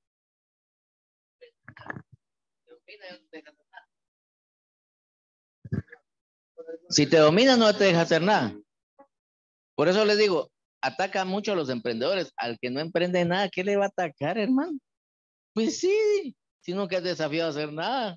Si te domina, no te deja hacer nada. Por eso les digo, ataca mucho a los emprendedores. Al que no emprende nada, ¿qué le va a atacar, hermano? Pues sí, si nunca has desafiado a hacer nada.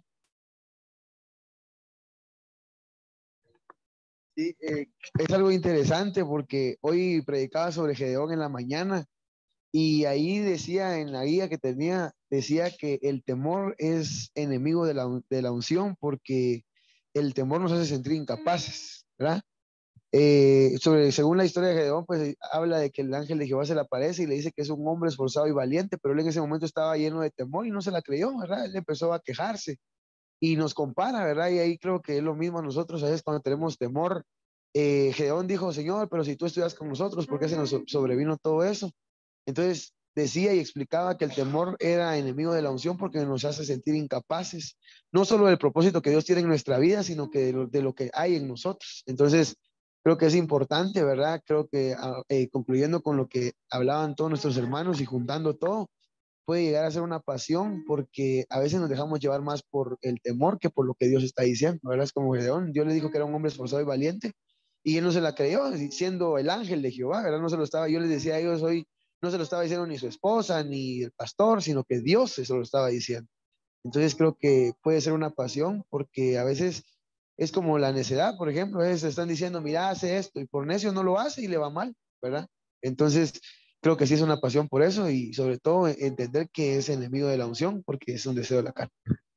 Sí, es algo interesante porque hoy predicaba sobre Gedeón en la mañana y ahí decía en la guía que tenía, decía que el temor es enemigo de la unción porque el temor nos hace sentir incapaces, ¿verdad? Según la historia de Gedeón, pues habla de que el ángel de Jehová se le aparece y le dice que es un hombre esforzado y valiente, pero él en ese momento estaba lleno de temor y no se la creyó, ¿verdad? Él empezó a quejarse y nos compara, ¿verdad? Y ahí creo que es lo mismo a nosotros, a veces cuando tenemos temor. Gedeón dijo, Señor, pero si tú estuvieras con nosotros, ¿por qué se nos sobrevino todo eso? Entonces decía y explicaba que el temor era enemigo de la unción porque nos hace sentir incapaces, no solo del propósito que Dios tiene en nuestra vida, sino que de lo que hay en nosotros. Entonces, creo que es importante, ¿verdad? Creo que concluyendo con lo que hablaban todos nuestros hermanos y juntando todo, puede llegar a ser una pasión porque a veces nos dejamos llevar más por el temor que por lo que Dios está diciendo, ¿verdad? Es como Gedeón, Dios le dijo que era un hombre esforzado y valiente y él no se la creyó, siendo el ángel de Jehová, ¿verdad? No se lo estaba, yo les decía a ellos hoy, no se lo estaba diciendo ni su esposa ni el pastor, sino que Dios se lo estaba diciendo. Entonces creo que puede ser una pasión porque a veces es como la necedad, por ejemplo, a veces están diciendo, mira, hace esto y por necio no lo hace y le va mal, ¿verdad? Entonces creo que sí es una pasión por eso y sobre todo entender que es enemigo de la unción porque es un deseo de la carne.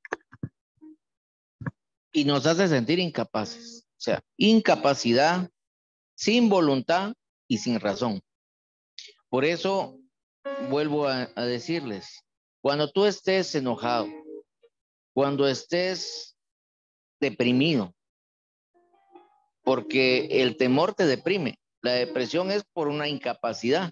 Y nos hace sentir incapaces. O sea, incapacidad, sin voluntad y sin razón. Por eso vuelvo a decirles, cuando tú estés enojado, cuando estés deprimido, porque el temor te deprime, la depresión es por una incapacidad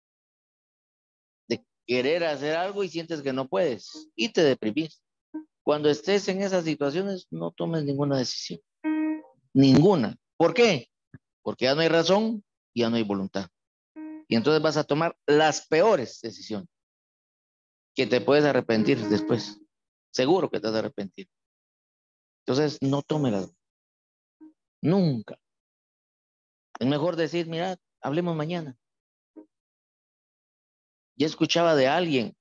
de querer hacer algo y sientes que no puedes y te deprimís. Cuando estés en esas situaciones, no tomes ninguna decisión, ninguna. ¿Por qué? Porque ya no hay razón y ya no hay voluntad. Y entonces vas a tomar las peores decisiones que te puedes arrepentir después. Seguro que te vas a arrepentir. Entonces, no tome Nunca. Es mejor decir, mira, hablemos mañana. Ya escuchaba de alguien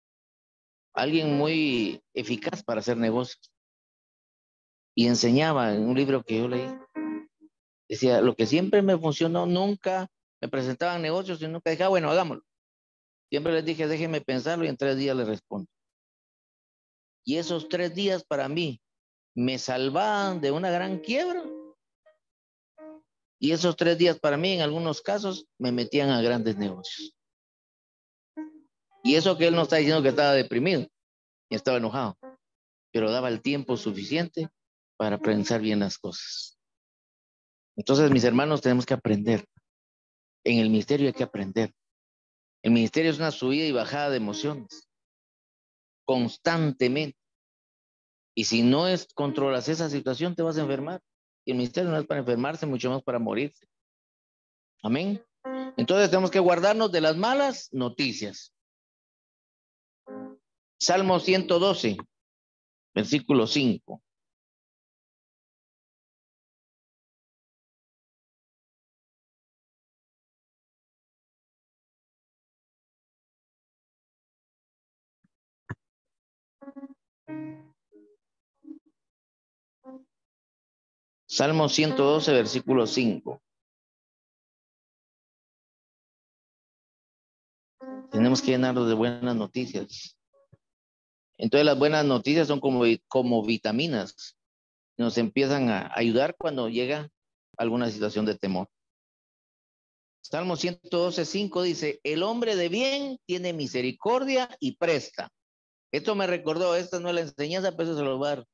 muy eficaz para hacer negocios. Y enseñaba en un libro que yo leí. Decía, lo que siempre me funcionó, nunca me presentaban negocios y nunca dije, bueno, hagámoslo. Siempre les dije, déjenme pensarlo y en 3 días les respondo. Y esos 3 días para mí me salvaban de una gran quiebra. Y esos 3 días para mí, en algunos casos, me metían a grandes negocios. Y eso que él no está diciendo que estaba deprimido y estaba enojado, pero daba el tiempo suficiente para pensar bien las cosas. Entonces, mis hermanos, tenemos que aprender. En el ministerio hay que aprender. El ministerio es una subida y bajada de emociones, constantemente. Y si no controlas esa situación, te vas a enfermar. Y el ministerio no es para enfermarse, mucho más para morirse. Amén. Entonces tenemos que guardarnos de las malas noticias. Salmo 112, versículo 5. Salmo 112, versículo 5. Tenemos que llenarnos de buenas noticias. Entonces las buenas noticias son como vitaminas. Nos empiezan a ayudar cuando llega alguna situación de temor. Salmo 112, 5 dice, el hombre de bien tiene misericordia y presta. Esto me recordó, esta no es la enseñanza, pero eso se lo voy a dar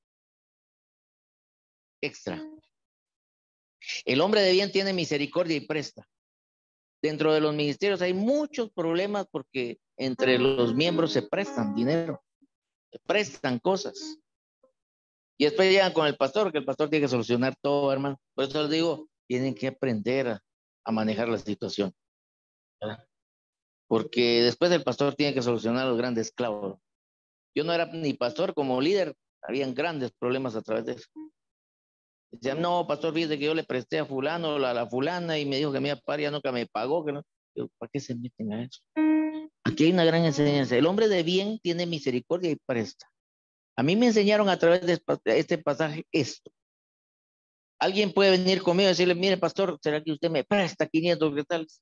extra. El hombre de bien tiene misericordia y presta. Dentro de los ministerios hay muchos problemas porque entre los miembros se prestan dinero, se prestan cosas. Y después llegan con el pastor, que el pastor tiene que solucionar todo, hermano. Por eso les digo, tienen que aprender a manejar la situación, ¿verdad? Porque después el pastor tiene que solucionar los grandes clavos. Yo no era ni pastor, como líder, habían grandes problemas a través de eso. Decían, no, pastor, fíjate que yo le presté a fulano, a la fulana, y me dijo que me iba a pagar, ya nunca me pagó. Que no. Yo, ¿para qué se meten a eso? Aquí hay una gran enseñanza. El hombre de bien tiene misericordia y presta. A mí me enseñaron a través de este pasaje esto. Alguien puede venir conmigo y decirle, mire, pastor, ¿será que usted me presta 500 quetzales?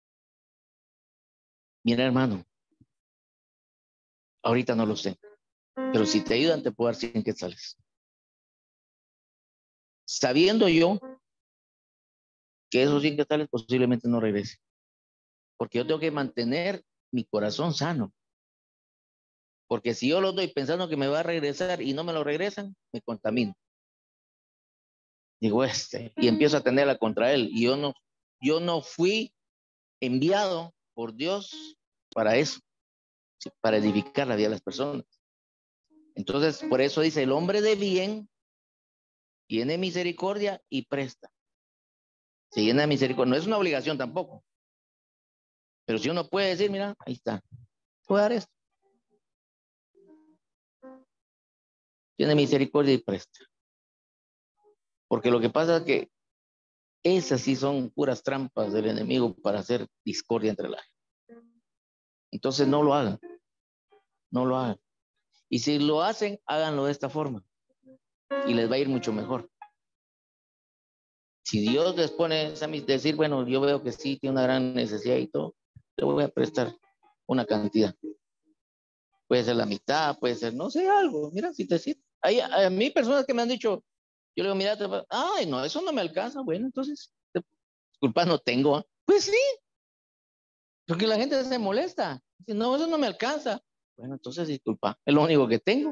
Mira, hermano, ahorita no lo sé, pero si te ayudan, te puedo dar 100 quetzales. Sabiendo yo que esos 100 quetzales posiblemente no regresen, porque yo tengo que mantener mi corazón sano. Porque si yo lo doy pensando que me va a regresar y no me lo regresan, me contamino. Digo, y empiezo a tenerla contra él. Y yo no fui enviado por Dios para eso, para edificar la vida de las personas. Entonces, por eso dice, el hombre de bien tiene misericordia y presta. Se llena de misericordia. No es una obligación tampoco. Pero si uno puede decir, mira, ahí está, voy a dar esto. Tiene misericordia y presta. Porque lo que pasa es que esas sí son puras trampas del enemigo para hacer discordia entre la gente. Entonces no lo hagan. No lo hagan. Y si lo hacen, háganlo de esta forma. Y les va a ir mucho mejor. Si Dios les pone a decir, bueno, yo veo que sí tiene una gran necesidad y todo, le voy a prestar una cantidad. Puede ser la mitad, puede ser, no sé, algo. Mira, si te sirve. A mí personas que me han dicho, yo le digo, mira, ay, no, eso no me alcanza. Bueno, entonces, disculpa, no tengo. Pues sí, porque la gente se molesta. Dice, no, eso no me alcanza. Bueno, entonces, disculpa, es lo único que tengo.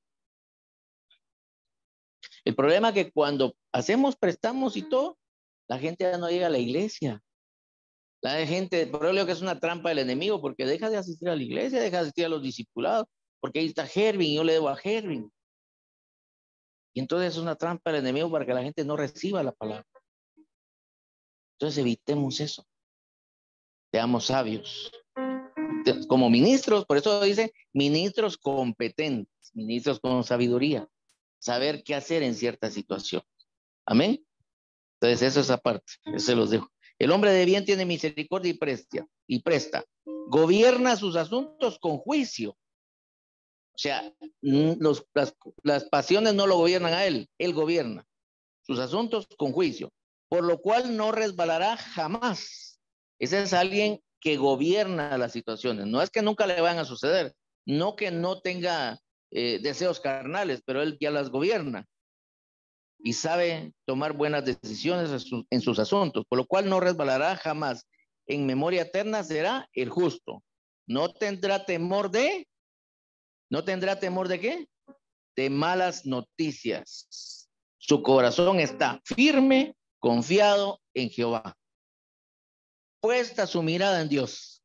El problema es que cuando hacemos prestamos y todo, la gente ya no llega a la iglesia. La gente, por eso digo que es una trampa del enemigo, porque deja de asistir a la iglesia, deja de asistir a los discipulados, porque ahí está Hervin, yo le debo a Hervin. Y entonces es una trampa del enemigo para que la gente no reciba la palabra. Entonces evitemos eso. Seamos sabios. Como ministros, por eso dice ministros competentes, ministros con sabiduría, saber qué hacer en cierta situación. Amén. Entonces, eso es aparte, eso se los dejo. El hombre de bien tiene misericordia y presta. Gobierna sus asuntos con juicio. O sea, las pasiones no lo gobiernan a él gobierna sus asuntos con juicio, por lo cual no resbalará jamás. Ese es alguien que gobierna las situaciones. No es que nunca le van a suceder, no que no tenga deseos carnales, pero él ya las gobierna y sabe tomar buenas decisiones en sus asuntos, por lo cual no resbalará jamás. En memoria eterna será el justo. No tendrá temor de ¿qué? De malas noticias. Su corazón está firme, confiado en Jehová. Puesta su mirada en Dios.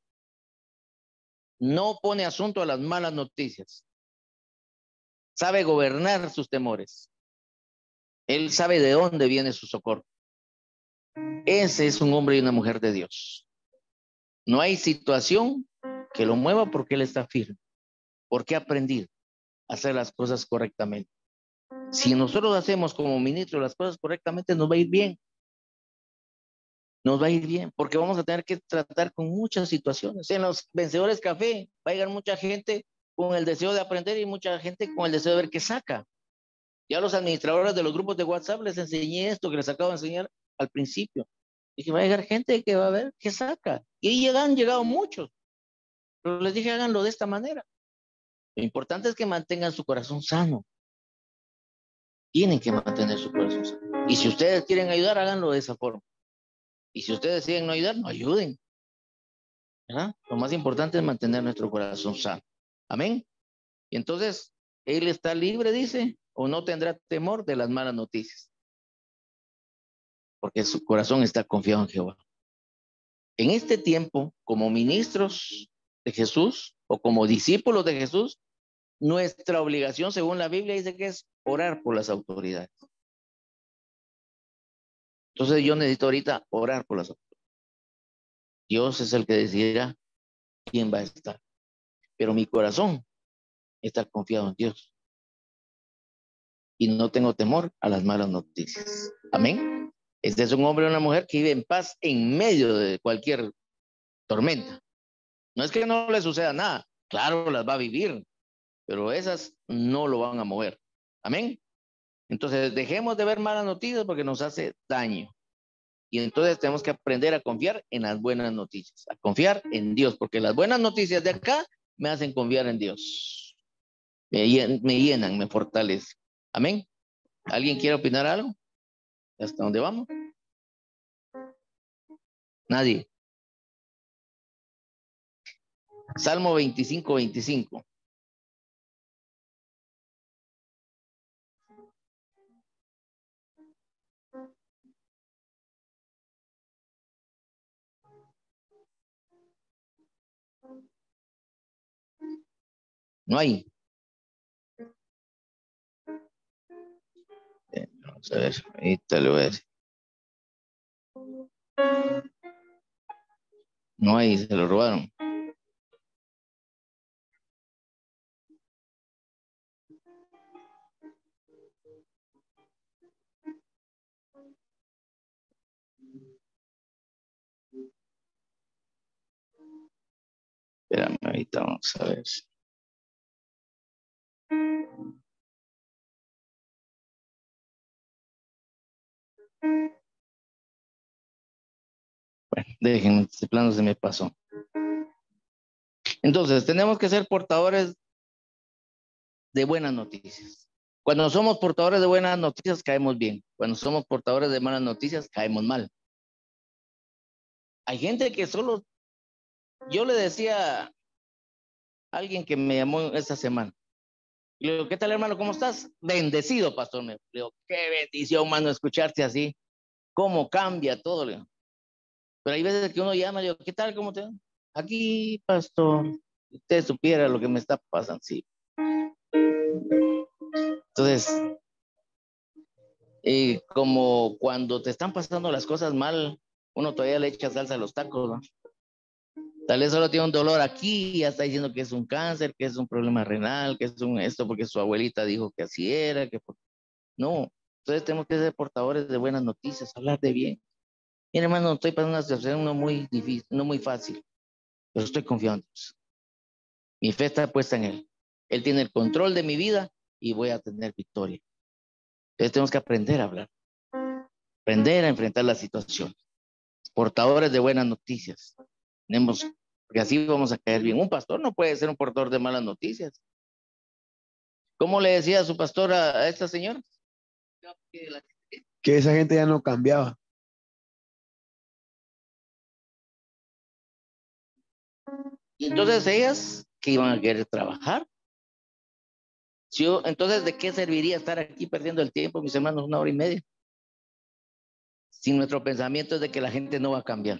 No pone asunto a las malas noticias. Sabe gobernar sus temores. Él sabe de dónde viene su socorro. Ese es un hombre y una mujer de Dios. No hay situación que lo mueva porque él está firme. Porque ha aprendido a hacer las cosas correctamente. Si nosotros hacemos como ministros las cosas correctamente, nos va a ir bien. Nos va a ir bien, porque vamos a tener que tratar con muchas situaciones. En los Vencedores Café va a llegar mucha gente con el deseo de aprender y mucha gente con el deseo de ver qué saca. Ya los administradores de los grupos de WhatsApp les enseñé esto que les acabo de enseñar al principio. Dije, va a llegar gente que va a ver qué saca. Y han llegado muchos. Pero les dije, háganlo de esta manera. Lo importante es que mantengan su corazón sano. Tienen que mantener su corazón sano. Y si ustedes quieren ayudar, háganlo de esa forma. Y si ustedes deciden no ayudar, no ayuden. ¿Verdad? Lo más importante es mantener nuestro corazón sano. Amén. Y entonces, él está libre, dice, o no tendrá temor de las malas noticias. Porque su corazón está confiado en Jehová. En este tiempo, como ministros de Jesús o como discípulos de Jesús, nuestra obligación, según la Biblia, dice que es orar por las autoridades. Entonces yo necesito ahorita orar por las autoridades. Dios es el que decidirá quién va a estar. Pero mi corazón está confiado en Dios. Y no tengo temor a las malas noticias. Amén. Este es un hombre o una mujer que vive en paz en medio de cualquier tormenta. No es que no le suceda nada. Claro, las va a vivir. Pero esas no lo van a mover. Amén. Entonces dejemos de ver malas noticias porque nos hace daño. Y entonces tenemos que aprender a confiar en las buenas noticias, a confiar en Dios, porque las buenas noticias de acá me hacen confiar en Dios. Me llenan, me fortalecen. Amén. ¿Alguien quiere opinar algo? ¿Hasta dónde vamos? Nadie. Salmo 25, 25. No hay. Vamos a ver, ahorita le voy a decir. No hay, se lo robaron. Espérame, ahorita vamos a ver. Bueno, déjenme, este plano se me pasó. Entonces, tenemos que ser portadores de buenas noticias. Cuando somos portadores de buenas noticias, caemos bien. Cuando somos portadores de malas noticias, caemos mal. Hay gente que solo... Yo le decía a alguien que me llamó esta semana. Y le digo, ¿qué tal, hermano? ¿Cómo estás? Bendecido, pastor. Le digo, qué bendición, mano, escucharte así. ¿Cómo cambia todo? Le digo. Pero hay veces que uno llama y le digo, ¿qué tal? ¿Cómo te va? Aquí, pastor. Si usted supiera lo que me está pasando, sí. Entonces, como cuando te están pasando las cosas mal, uno todavía le echa salsa a los tacos, ¿no? Tal vez solo tiene un dolor aquí y ya está diciendo que es un cáncer, que es un problema renal, que es un esto porque su abuelita dijo que así era, que no. Entonces tenemos que ser portadores de buenas noticias, hablar de bien. Mira, hermano, estoy pasando una situación no muy difícil, no muy fácil, pero estoy confiado en Dios. Mi fe está puesta en Él. Él tiene el control de mi vida y voy a tener victoria. Entonces tenemos que aprender a hablar, aprender a enfrentar la situación. Portadores de buenas noticias. Tenemos, porque así vamos a caer bien. Un pastor no puede ser un portador de malas noticias. ¿Cómo le decía a su pastor a esta señora? Que esa gente ya no cambiaba. Y entonces ellas que iban a querer trabajar. Entonces, ¿de qué serviría estar aquí perdiendo el tiempo, mis hermanos, 1 hora y media? Si nuestro pensamiento es de que la gente no va a cambiar.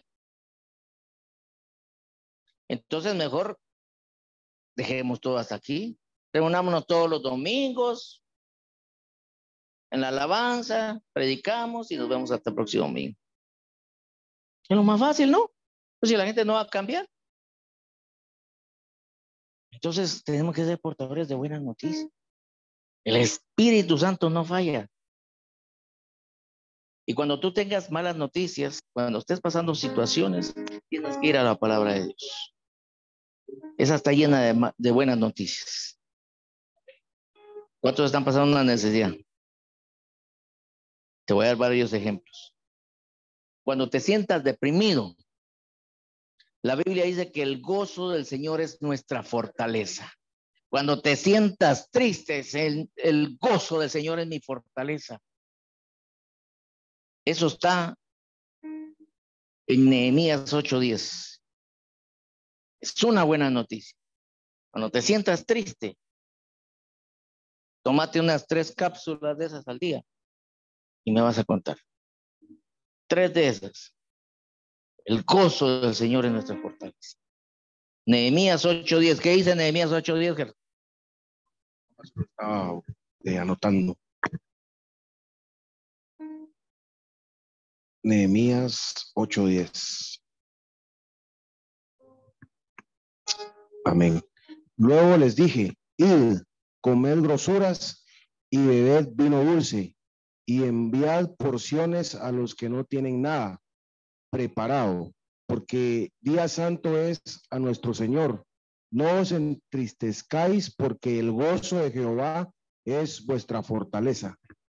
Entonces, mejor dejemos todo hasta aquí. Reunámonos todos los domingos en la alabanza, predicamos y nos vemos hasta el próximo domingo. Es lo más fácil, ¿no? Pues si la gente no va a cambiar. Entonces, tenemos que ser portadores de buenas noticias. El Espíritu Santo no falla. Y cuando tú tengas malas noticias, cuando estés pasando situaciones, tienes que ir a la palabra de Dios. Esa está llena de buenas noticias. ¿Cuántos están pasando una necesidad? Te voy a dar varios ejemplos. Cuando te sientas deprimido, la Biblia dice que el gozo del Señor es nuestra fortaleza. Cuando te sientas triste, el gozo del Señor es mi fortaleza. Eso está en Nehemías 8:10. Es una buena noticia. Cuando te sientas triste, tómate unas 3 cápsulas de esas al día y me vas a contar. 3 de esas. El gozo del Señor es nuestra fortaleza. Nehemías 8:10. ¿Qué dice Nehemías 8:10? Estaba anotando. Nehemías 8:10. Amén. Luego les dije, id, comed grosuras y bebed vino dulce y enviad porciones a los que no tienen nada preparado, porque día santo es a nuestro Señor. No os entristezcáis, porque el gozo de Jehová es vuestra fortaleza.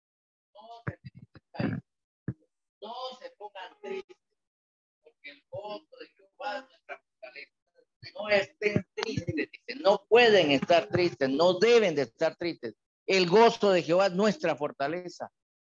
No se pongan tristes, porque el gozo de Jehová es nuestra fortaleza. No estén tristes, dice. No pueden estar tristes, no deben de estar tristes. El gozo de Jehová es nuestra fortaleza.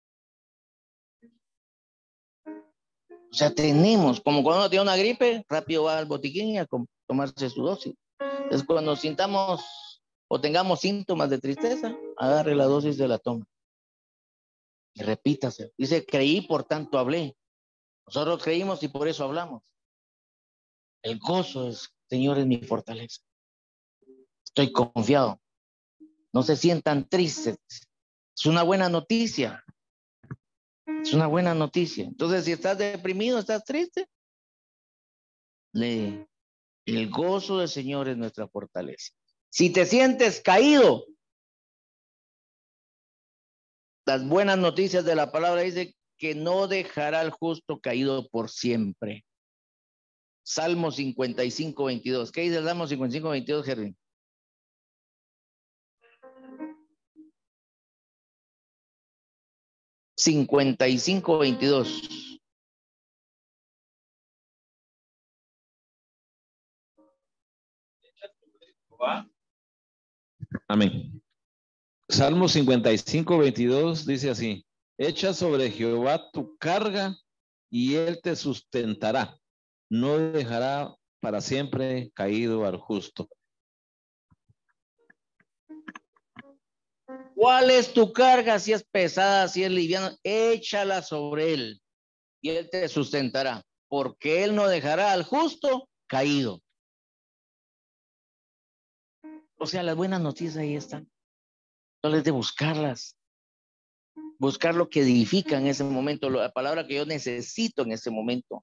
O sea, tenemos, como cuando uno tiene una gripe, rápido va al botiquín y a tomarse su dosis. Es cuando sintamos o tengamos síntomas de tristeza, agarre la dosis de la toma. Y repítase. Dice, creí, por tanto hablé. Nosotros creímos y por eso hablamos. El gozo es, Señor, es mi fortaleza. Estoy confiado. No se sientan tristes. Es una buena noticia. Es una buena noticia. Entonces, si estás deprimido, estás triste, lee. El gozo del Señor es nuestra fortaleza. Si te sientes caído, las buenas noticias de la palabra dicen que no dejará al justo caído por siempre. Salmo 55:22. ¿Qué dice el Salmo 55:22, Gervin? $55:22. Amén. Salmo 55:22 dice así: echa sobre Jehová tu carga y él te sustentará. No dejará para siempre caído al justo. ¿Cuál es tu carga? Si es pesada, si es liviana, échala sobre él y él te sustentará, porque él no dejará al justo caído. O sea, las buenas noticias ahí están. No les de buscarlas. Buscar lo que edifica en ese momento, la palabra que yo necesito en ese momento.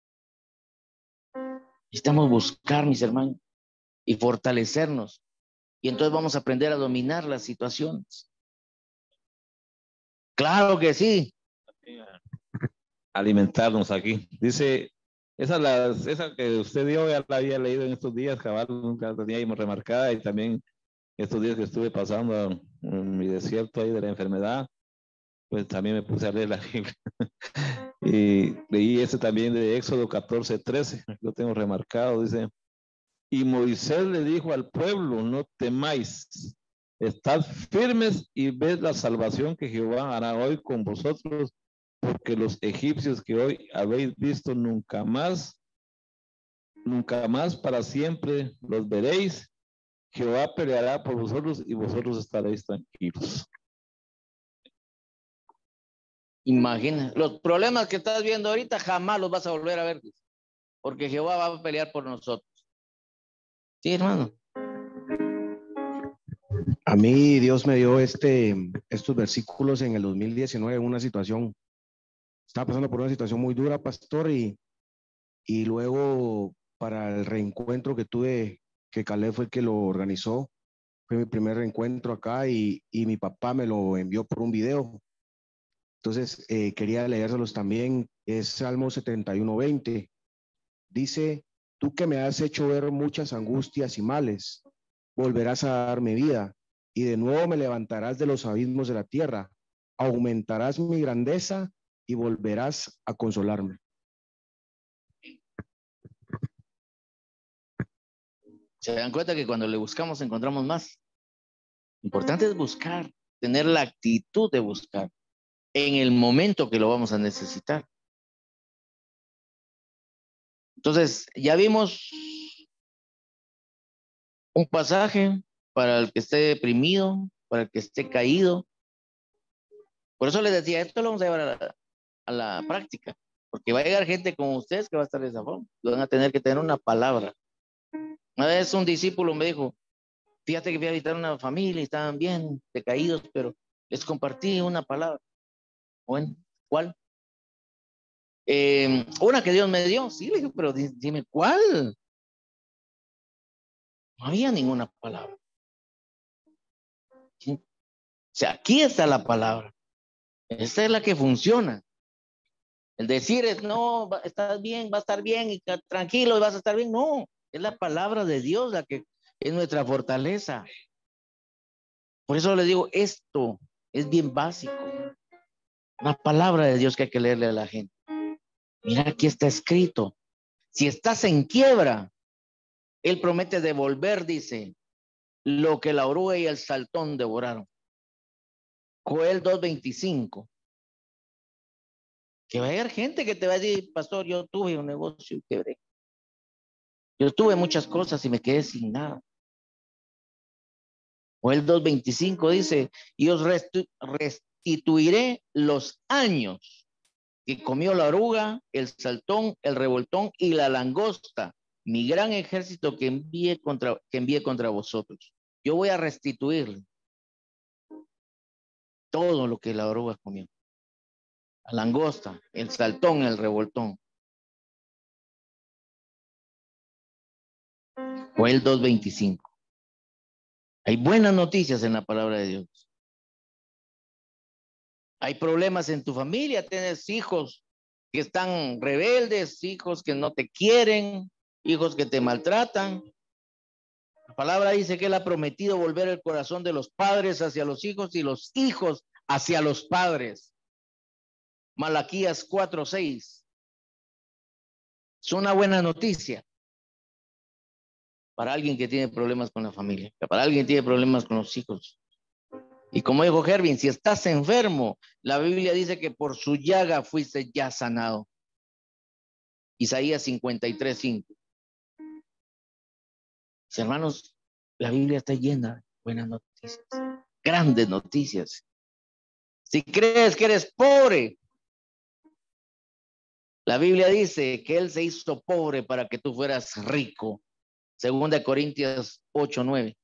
Necesitamos buscar, mis hermanos, y fortalecernos. Y entonces vamos a aprender a dominar las situaciones. Claro que sí. Alimentarnos aquí. Dice, esa que usted dio, ya la había leído en estos días, cabal, nunca la tenía ahí remarcada, y también estos días que estuve pasando en mi desierto ahí de la enfermedad, pues también me puse a leer la Biblia. Y leí ese también de Éxodo 14:13, lo tengo remarcado, dice, y Moisés le dijo al pueblo, no temáis, estad firmes y ved la salvación que Jehová hará hoy con vosotros, porque los egipcios que hoy habéis visto nunca más para siempre los veréis. Jehová peleará por vosotros y vosotros estaréis tranquilos. Imagina, los problemas que estás viendo ahorita jamás los vas a volver a ver, porque Jehová va a pelear por nosotros. Sí, hermano. A mí Dios me dio estos versículos en el 2019, una situación, estaba pasando por una situación muy dura, pastor, y luego para el reencuentro que tuve, que Caleb fue el que lo organizó, fue mi primer reencuentro acá y mi papá me lo envió por un video. Entonces, quería leérselos también. Es Salmo 71:20. Dice, tú que me has hecho ver muchas angustias y males, volverás a darme vida y de nuevo me levantarás de los abismos de la tierra. Aumentarás mi grandeza y volverás a consolarme. Se dan cuenta que cuando le buscamos encontramos más. Importante es buscar, tener la actitud de buscar en el momento que lo vamos a necesitar. Entonces, ya vimos un pasaje para el que esté deprimido, para el que esté caído. Por eso les decía, esto lo vamos a llevar a la práctica, porque va a llegar gente como ustedes que va a estar de esa forma. Van a tener que tener una palabra. Una vez un discípulo me dijo, fíjate que fui a visitar una familia y estaban bien decaídos, pero les compartí una palabra. Bueno, ¿cuál? Una que Dios me dio. Sí, le dije, pero dime, ¿cuál? No había ninguna palabra. ¿Sí? O sea, aquí está la palabra. Esta es la que funciona. El decir es, no, estás bien, va a estar bien, y tranquilo, vas a estar bien. No, es la palabra de Dios la que es nuestra fortaleza. Por eso le digo, esto es bien básico. Una palabra de Dios que hay que leerle a la gente. Mira, aquí está escrito. Si estás en quiebra, Él promete devolver, dice, lo que la oruga y el saltón devoraron. Joel 2:25. Que va a haber gente que te va a decir, pastor, yo tuve un negocio y quebré. Yo tuve muchas cosas y me quedé sin nada. Joel 2:25 dice, y os restituiré los años que comió la oruga, el saltón, el revoltón y la langosta, mi gran ejército que envié contra vosotros. Yo voy a restituir todo lo que la oruga comió. La langosta, el saltón, el revoltón. Joel 2:25. Hay buenas noticias en la palabra de Dios. Hay problemas en tu familia, tienes hijos que están rebeldes, hijos que no te quieren, hijos que te maltratan. La palabra dice que Él ha prometido volver el corazón de los padres hacia los hijos y los hijos hacia los padres. Malaquías 4:6. Es una buena noticia para alguien que tiene problemas con la familia, para alguien que tiene problemas con los hijos. Y como dijo Hervin, si estás enfermo, la Biblia dice que por su llaga fuiste ya sanado. Isaías 53:5. Hermanos, la Biblia está llena de buenas noticias, grandes noticias. Si crees que eres pobre, la Biblia dice que Él se hizo pobre para que tú fueras rico. 2 Corintios 8:9.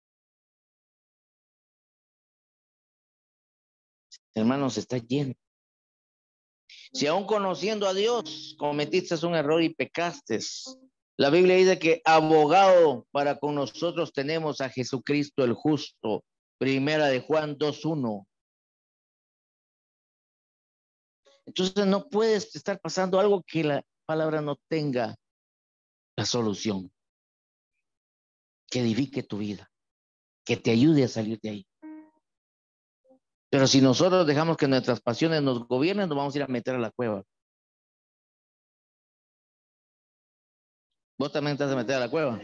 Hermanos, está lleno. Si aún conociendo a Dios cometiste un error y pecaste, la Biblia dice que abogado para con nosotros tenemos a Jesucristo el justo. Primera de Juan 2:1. Entonces no puedes estar pasando algo que la palabra no tenga la solución, que edifique tu vida, que te ayude a salir de ahí. Pero si nosotros dejamos que nuestras pasiones nos gobiernen, nos vamos a ir a meter a la cueva. ¿Vos también te vas a meter a la cueva?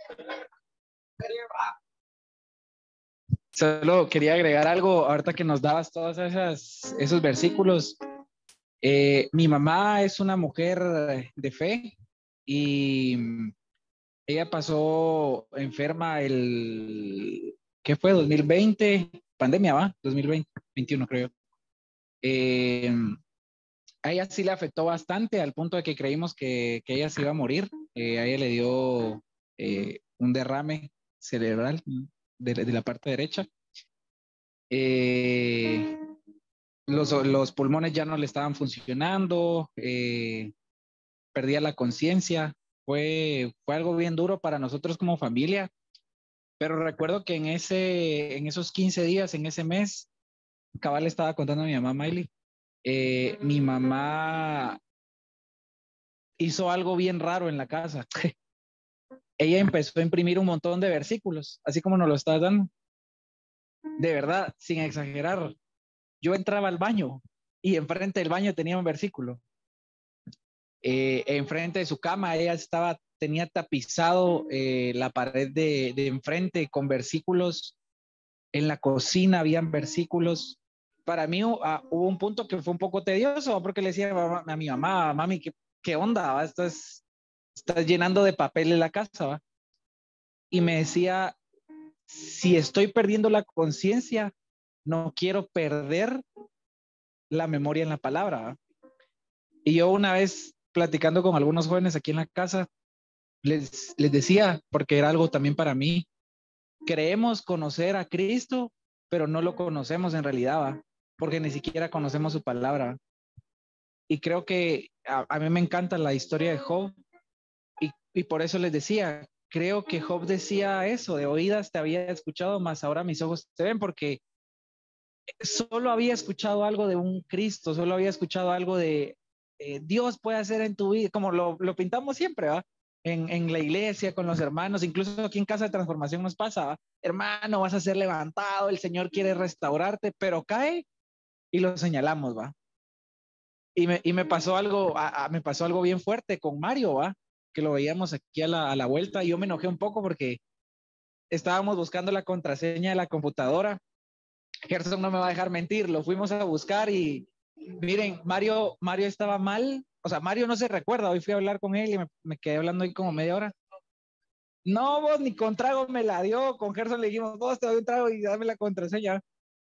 Solo quería agregar algo, ahorita que nos dabas todos esos versículos. Mi mamá es una mujer de fe y ella pasó enferma ¿qué fue? 2020, pandemia, ¿va? 2021 creo. A ella sí le afectó bastante al punto de que creímos que ella se iba a morir. A ella le dio un derrame cerebral de la parte derecha. Los pulmones ya no le estaban funcionando, perdía la conciencia. Fue algo bien duro para nosotros como familia, pero recuerdo que en esos 15 días, en ese mes, cabal le estaba contando a mi mamá Miley, mi mamá hizo algo bien raro en la casa. Ella empezó a imprimir un montón de versículos, así como nos lo estás dando. De verdad, sin exagerar, yo entraba al baño y enfrente del baño tenía un versículo. Enfrente de su cama, ella tenía tapizado la pared de enfrente con versículos. En la cocina habían versículos. Para mí hubo un punto que fue un poco tedioso porque le decía a mi mamá, mami, ¿qué onda? ¿Va? Estás llenando de papel en la casa, ¿va? Y me decía, si estoy perdiendo la conciencia, no quiero perder la memoria en la palabra, ¿va? Y yo una vez platicando con algunos jóvenes aquí en la casa, les decía, porque era algo también para mí, creemos conocer a Cristo, pero no lo conocemos en realidad, ¿va? Porque ni siquiera conocemos su palabra. Y creo que a mí me encanta la historia de Job y por eso les decía, creo que Job decía eso, de oídas te había escuchado, mas ahora mis ojos te ven, porque solo había escuchado algo de un Cristo, solo había escuchado algo de Dios puede hacer en tu vida, como lo pintamos siempre, ¿va? En la iglesia, con los hermanos, incluso aquí en Casa de Transformación nos pasa, ¿va? Hermano, vas a ser levantado, el Señor quiere restaurarte, pero cae y lo señalamos, ¿va? Y me pasó algo, me pasó algo bien fuerte con Mario, ¿va? Que lo veíamos aquí a la vuelta, y yo me enojé un poco porque estábamos buscando la contraseña de la computadora. Gerson no me va a dejar mentir, lo fuimos a buscar y miren, Mario estaba mal, o sea, Mario no se recuerda, hoy fui a hablar con él y me quedé hablando ahí como media hora. No, vos ni con trago me la dio, con Gerson le dijimos, vos te doy un trago y dame la contraseña.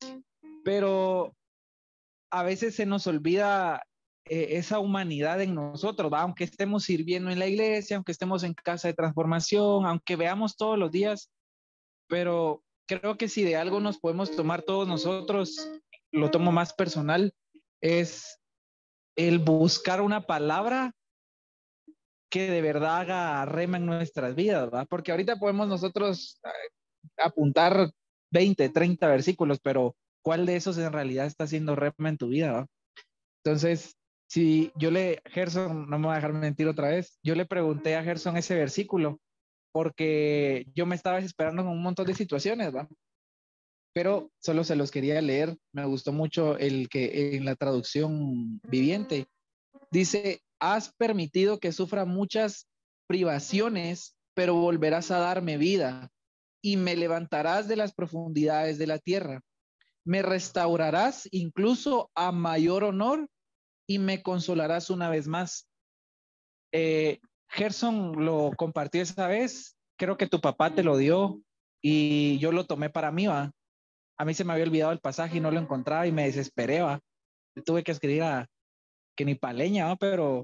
Pero a veces se nos olvida esa humanidad en nosotros, ¿va? Aunque estemos sirviendo en la iglesia, aunque estemos en Casa de Transformación, aunque veamos todos los días, pero creo que si de algo nos podemos tomar todos nosotros, lo tomo más personal, es el buscar una palabra que de verdad haga rema en nuestras vidas, ¿va? Porque ahorita podemos nosotros apuntar 20, 30 versículos, pero ¿cuál de esos en realidad está haciendo rema en tu vida, ¿va? Entonces, si Gerson, no me va a dejar mentir otra vez, yo le pregunté a Gerson ese versículo porque yo me estaba desesperando en un montón de situaciones, ¿va? Pero solo se los quería leer. Me gustó mucho el que en la traducción viviente dice, has permitido que sufra muchas privaciones, pero volverás a darme vida y me levantarás de las profundidades de la tierra. Me restaurarás incluso a mayor honor y me consolarás una vez más. Gerson lo compartió esa vez, creo que tu papá te lo dio y yo lo tomé para mí, ¿va? A mí se me había olvidado el pasaje y no lo encontraba y me desesperé, ¿va? Tuve que escribir que ni paleña, ¿va? Pero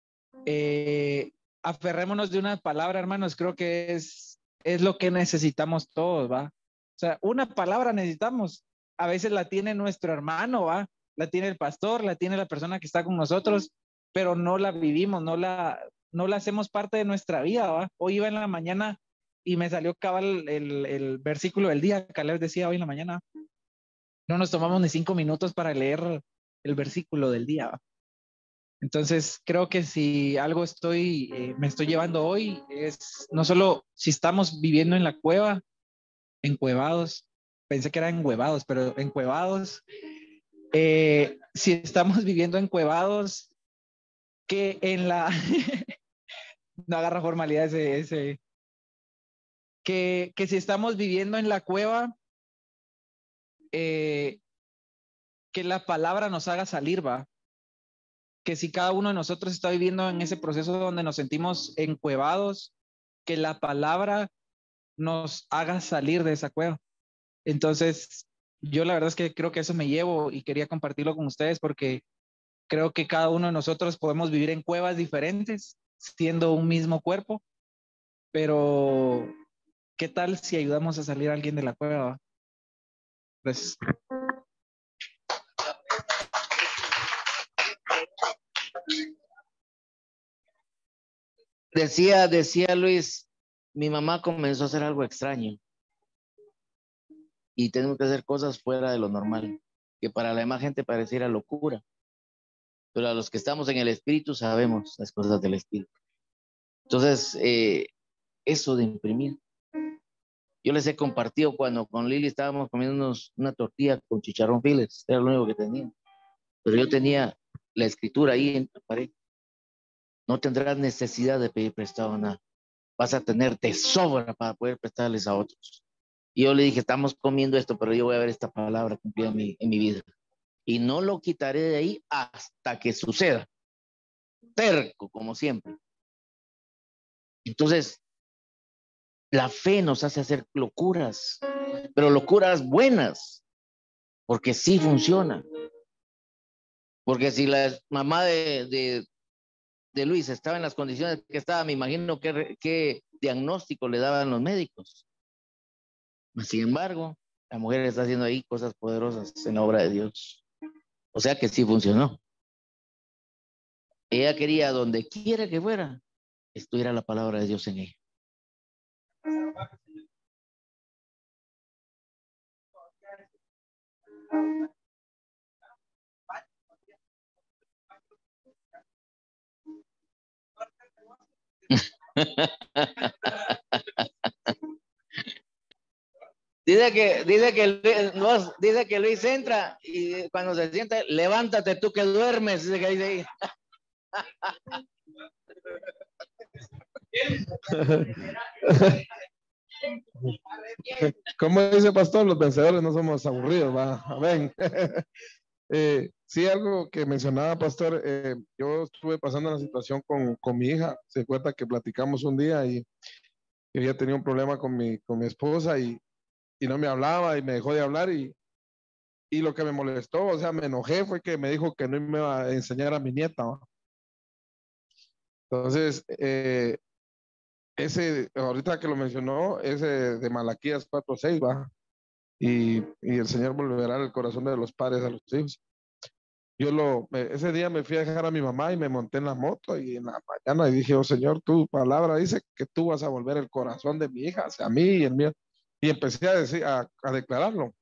aferrémonos de una palabra, hermanos, creo que es lo que necesitamos todos, ¿va? O sea, una palabra necesitamos. A veces la tiene nuestro hermano, ¿va? La tiene el pastor, la tiene la persona que está con nosotros, pero no la vivimos, no la hacemos parte de nuestra vida, ¿va? Hoy iba en la mañana y me salió cabal el versículo del día que les decía hoy en la mañana. No nos tomamos ni 5 minutos para leer el versículo del día, ¿va? Entonces, creo que si algo me estoy llevando hoy es no solo si estamos viviendo en la cueva, encuevados, pensé que eran encuevados, pero encuevados, si estamos viviendo encuevados, que en la, no agarra formalidad que si estamos viviendo en la cueva, que la palabra nos haga salir, va. Que si cada uno de nosotros está viviendo en ese proceso donde nos sentimos encuevados, que la palabra nos haga salir de esa cueva. Entonces, yo la verdad es que creo que eso me llevo y quería compartirlo con ustedes porque creo que cada uno de nosotros podemos vivir en cuevas diferentes, siendo un mismo cuerpo, pero ¿qué tal si ayudamos a salir a alguien de la cueva? Pues, Decía Luis, mi mamá comenzó a hacer algo extraño y tenemos que hacer cosas fuera de lo normal, que para la demás gente pareciera locura, pero a los que estamos en el espíritu sabemos las cosas del espíritu. Entonces, eso de imprimir. Yo les he compartido cuando con Lili estábamos comiendo una tortilla con chicharrón Files, era lo único que tenía. Pero yo tenía la escritura ahí en la pared. No tendrás necesidad de pedir prestado nada. Vas a tener de sobra para poder prestarles a otros. Y yo le dije, estamos comiendo esto, pero yo voy a ver esta palabra cumplida en mi vida. Y no lo quitaré de ahí hasta que suceda. Terco, como siempre. Entonces, la fe nos hace hacer locuras, pero locuras buenas, porque sí funciona. Porque si la mamá de Luis estaba en las condiciones que estaba, me imagino qué diagnóstico le daban los médicos. Sin embargo, la mujer está haciendo ahí cosas poderosas en la obra de Dios. O sea que sí funcionó. Ella quería, donde quiera que fuera, estuviera la palabra de Dios en ella. Dice que Luis entra y cuando se sienta, levántate tú que duermes. Dice que dice ahí. ¿Cómo dice pastor? Los vencedores no somos aburridos, va. Amén. Sí, algo que mencionaba, pastor, yo estuve pasando una situación con mi hija. Se acuerda que platicamos un día y ella tenía un problema con mi esposa y no me hablaba y me dejó de hablar y lo que me molestó, o sea, me enojé fue que me dijo que no me iba a enseñar a mi nieta, ¿va? Entonces, ahorita que lo mencionó, ese de Malaquías 4:6, va, y el Señor volverá el corazón de los padres a los hijos. Ese día me fui a dejar a mi mamá y me monté en la moto y en la mañana y dije, oh Señor, tu palabra dice que tú vas a volver el corazón de mi hija hacia mí y el mío. Y empecé a decir, a declararlo.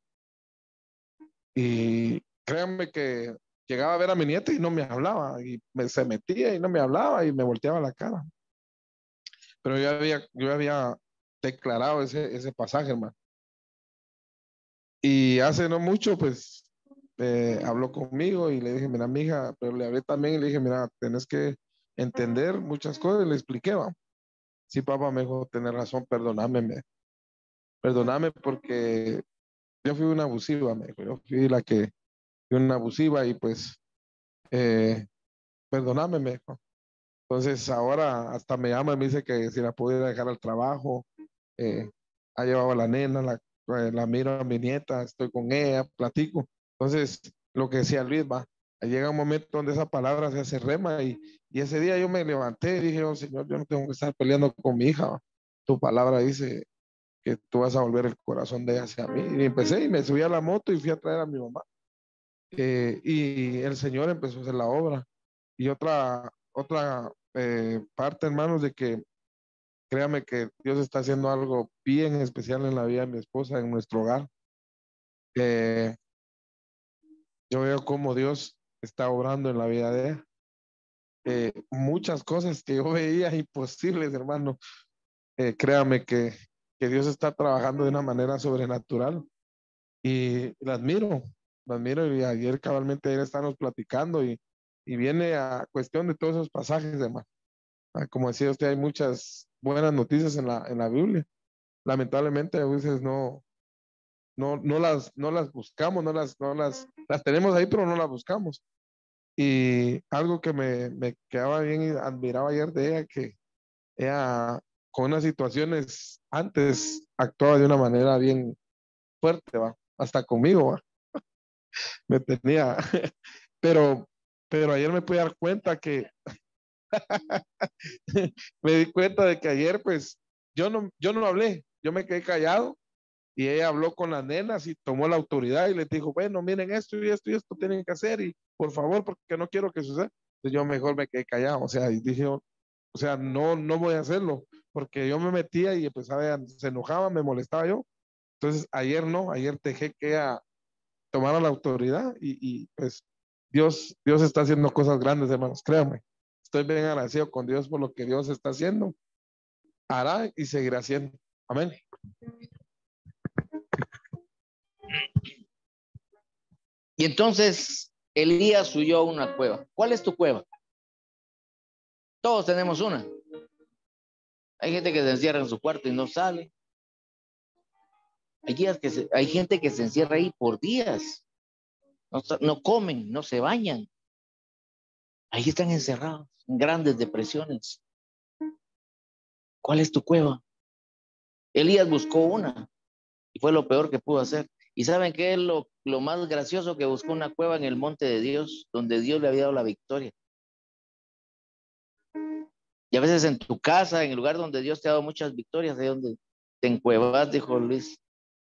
Y créanme que llegaba a ver a mi nieta y no me hablaba y se metía y no me hablaba y me volteaba la cara. Pero yo había declarado ese pasaje, hermano. Y hace no mucho, pues, habló conmigo y le dije, mira, mija, pero le hablé también y le dije, mira, tenés que entender muchas cosas. Y le expliqué, va. Sí, papá, me dijo, tenés razón, perdóname porque yo fui una abusiva, me dijo, yo fui una abusiva y pues, perdóname, me dijo. Entonces ahora hasta me llama y me dice que si la pudiera dejar al trabajo, ha llevado a la nena, la miro a mi nieta, estoy con ella, platico. Entonces, lo que decía Luis, va, llega un momento donde esa palabra se hace rema y ese día yo me levanté y dije, oh Señor, yo no tengo que estar peleando con mi hija, va. Tu palabra dice que tú vas a volver el corazón de ella hacia mí. Y empecé y me subí a la moto y fui a traer a mi mamá. Y el Señor empezó a hacer la obra. Y otra parte, hermanos, de que créame que Dios está haciendo algo bien especial en la vida de mi esposa, en nuestro hogar. Eh, yo veo cómo Dios está obrando en la vida de ella. muchas cosas que yo veía imposibles, hermano. Créame que Dios está trabajando de una manera sobrenatural y la admiro y ayer cabalmente ayer estábamos platicando y viene a cuestión de todos esos pasajes, hermano. Como decía usted, hay muchas buenas noticias en la Biblia. Lamentablemente a veces no las buscamos, las tenemos ahí, pero no las buscamos. Y algo que me quedaba bien y admiraba ayer de ella, que ella con unas situaciones antes actuaba de una manera bien fuerte, va, hasta conmigo, va, me tenía, pero, pero ayer me pude dar cuenta que, me di cuenta de que ayer pues yo no hablé, yo me quedé callado y ella habló con las nenas y tomó la autoridad y les dijo, bueno, miren esto y esto y esto tienen que hacer y por favor, porque no quiero que suceda. Entonces yo mejor me quedé callado, o sea, y dije, o sea, no voy a hacerlo, porque yo me metía y pues se enojaba, me molestaba yo. Entonces ayer no, ayer dejé que ella tomara la autoridad pues Dios está haciendo cosas grandes, hermanos, créanme. Estoy bien agradecido con Dios por lo que Dios está haciendo, hará y seguirá haciendo. Amén. Y entonces Elías huyó a una cueva. ¿Cuál es tu cueva? Todos tenemos una. Hay gente que se encierra en su cuarto y no sale. Hay gente que se encierra ahí por días. No comen, no se bañan. Ahí están encerrados en grandes depresiones. ¿Cuál es tu cueva? Elías buscó una y fue lo peor que pudo hacer. ¿Y saben qué es lo más gracioso? Que buscó una cueva en el monte de Dios, donde Dios le había dado la victoria. Y a veces en tu casa, en el lugar donde Dios te ha dado muchas victorias, ahí donde te encuevas, dijo Luis.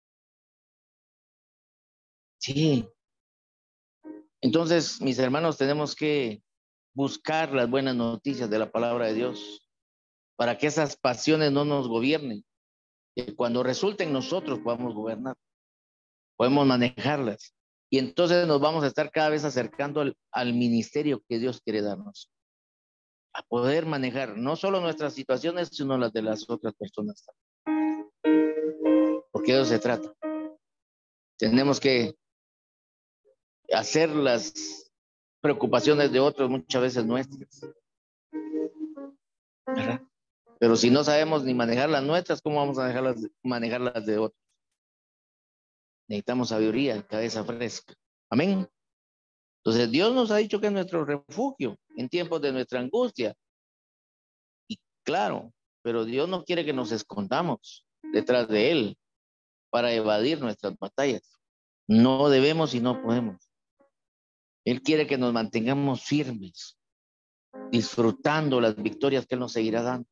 Sí. Entonces, mis hermanos, tenemos que buscar las buenas noticias de la palabra de Dios para que esas pasiones no nos gobiernen. Y cuando resulten nosotros podamos gobernar, podemos manejarlas. Y entonces nos vamos a estar cada vez acercando al ministerio que Dios quiere darnos. A poder manejar no solo nuestras situaciones, sino las de las otras personas. Porque de eso se trata. Tenemos que hacer las preocupaciones de otros muchas veces nuestras. ¿Verdad? Pero si no sabemos ni manejar las nuestras, ¿cómo vamos a manejar las de otros? Necesitamos sabiduría, cabeza fresca. Amén. Entonces Dios nos ha dicho que es nuestro refugio en tiempos de nuestra angustia. Y claro, pero Dios no quiere que nos escondamos detrás de Él para evadir nuestras batallas. No debemos y no podemos. Él quiere que nos mantengamos firmes, disfrutando las victorias que Él nos seguirá dando.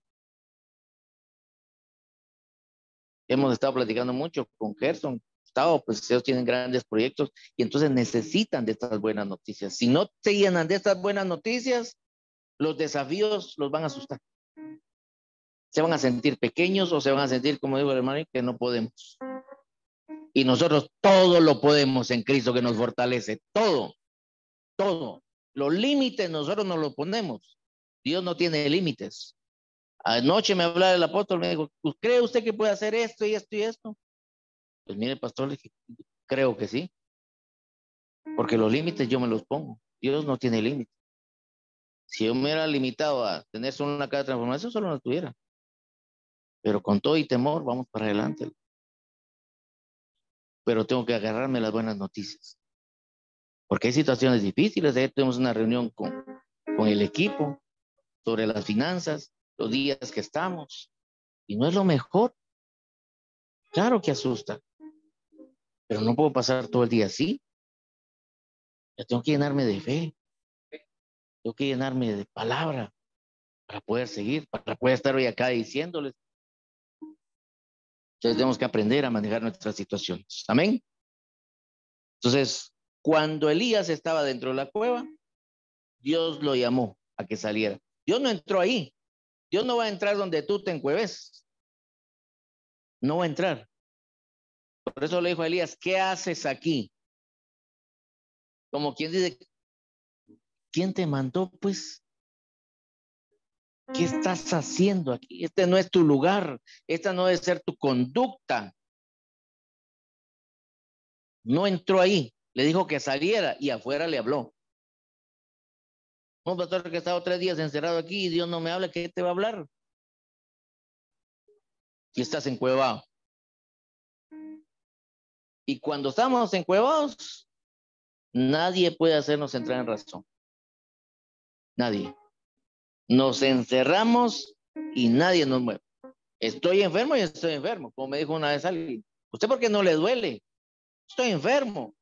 Hemos estado platicando mucho con Gerson, pues ellos tienen grandes proyectos y entonces necesitan de estas buenas noticias. Si no se llenan de estas buenas noticias, los desafíos los van a asustar. Se van a sentir pequeños o se van a sentir, como digo el hermano, que no podemos. Y nosotros todo lo podemos en Cristo que nos fortalece. Todo, todo. Los límites nosotros nos los ponemos. Dios no tiene límites. Anoche me hablaba el apóstol, me dijo, ¿cree usted que puede hacer esto y esto y esto? Pues mire, pastor, le dije, creo que sí. Porque los límites yo me los pongo. Dios no tiene límites. Si yo me hubiera limitado a tener solo una cada transformación, solo no tuviera. Pero con todo y temor, vamos para adelante. Pero tengo que agarrarme las buenas noticias. Porque hay situaciones difíciles. Ayer tuvimos una reunión con el equipo sobre las finanzas, los días que estamos. Y no es lo mejor. Claro que asusta. Pero no puedo pasar todo el día así. Yo tengo que llenarme de fe. Tengo que llenarme de palabra para poder seguir, para poder estar hoy acá diciéndoles. Entonces tenemos que aprender a manejar nuestras situaciones. Amén. Entonces, cuando Elías estaba dentro de la cueva, Dios lo llamó a que saliera. Dios no entró ahí. Dios no va a entrar donde tú te encueves. No va a entrar. Por eso le dijo a Elías, ¿qué haces aquí? Como quien dice, ¿quién te mandó? Pues ¿Qué estás haciendo aquí? Este no es tu lugar. Esta no debe ser tu conducta. No entró ahí. Le dijo que saliera y afuera le habló. No, pastor, que he estado 3 días encerrado aquí y Dios no me habla. ¿Qué te va a hablar? Y estás encuevado. Y cuando estamos encuevados, nadie puede hacernos entrar en razón. Nadie. Nos encerramos y nadie nos mueve. Estoy enfermo y estoy enfermo. Como me dijo una vez alguien, ¿usted por qué no le duele? Estoy enfermo.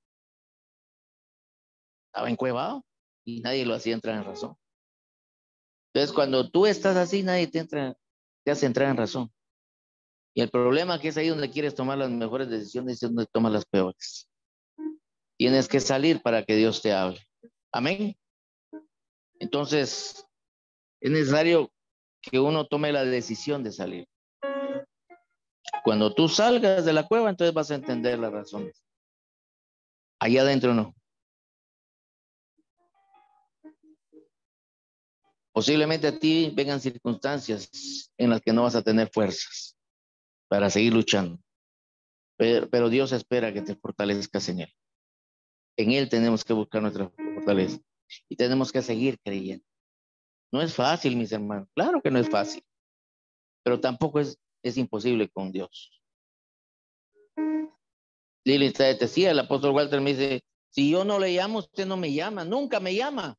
Estaba encuevado y nadie lo hacía entrar en razón. Entonces, cuando tú estás así, nadie te hace entrar en razón. Y el problema es que es ahí donde quieres tomar las mejores decisiones y es donde tomas las peores. Tienes que salir para que Dios te hable. Amén. Entonces, es necesario que uno tome la decisión de salir. Cuando tú salgas de la cueva, entonces vas a entender las razones. Allá adentro no. Posiblemente a ti vengan circunstancias en las que no vas a tener fuerzas para seguir luchando. Pero Dios espera que te fortalezcas en Él. En Él tenemos que buscar nuestra fortaleza y tenemos que seguir creyendo. No es fácil, mis hermanos. Claro que no es fácil, pero tampoco es imposible con Dios. Lili te decía, el apóstol Walter me dice, si yo no le llamo, usted no me llama, nunca me llama.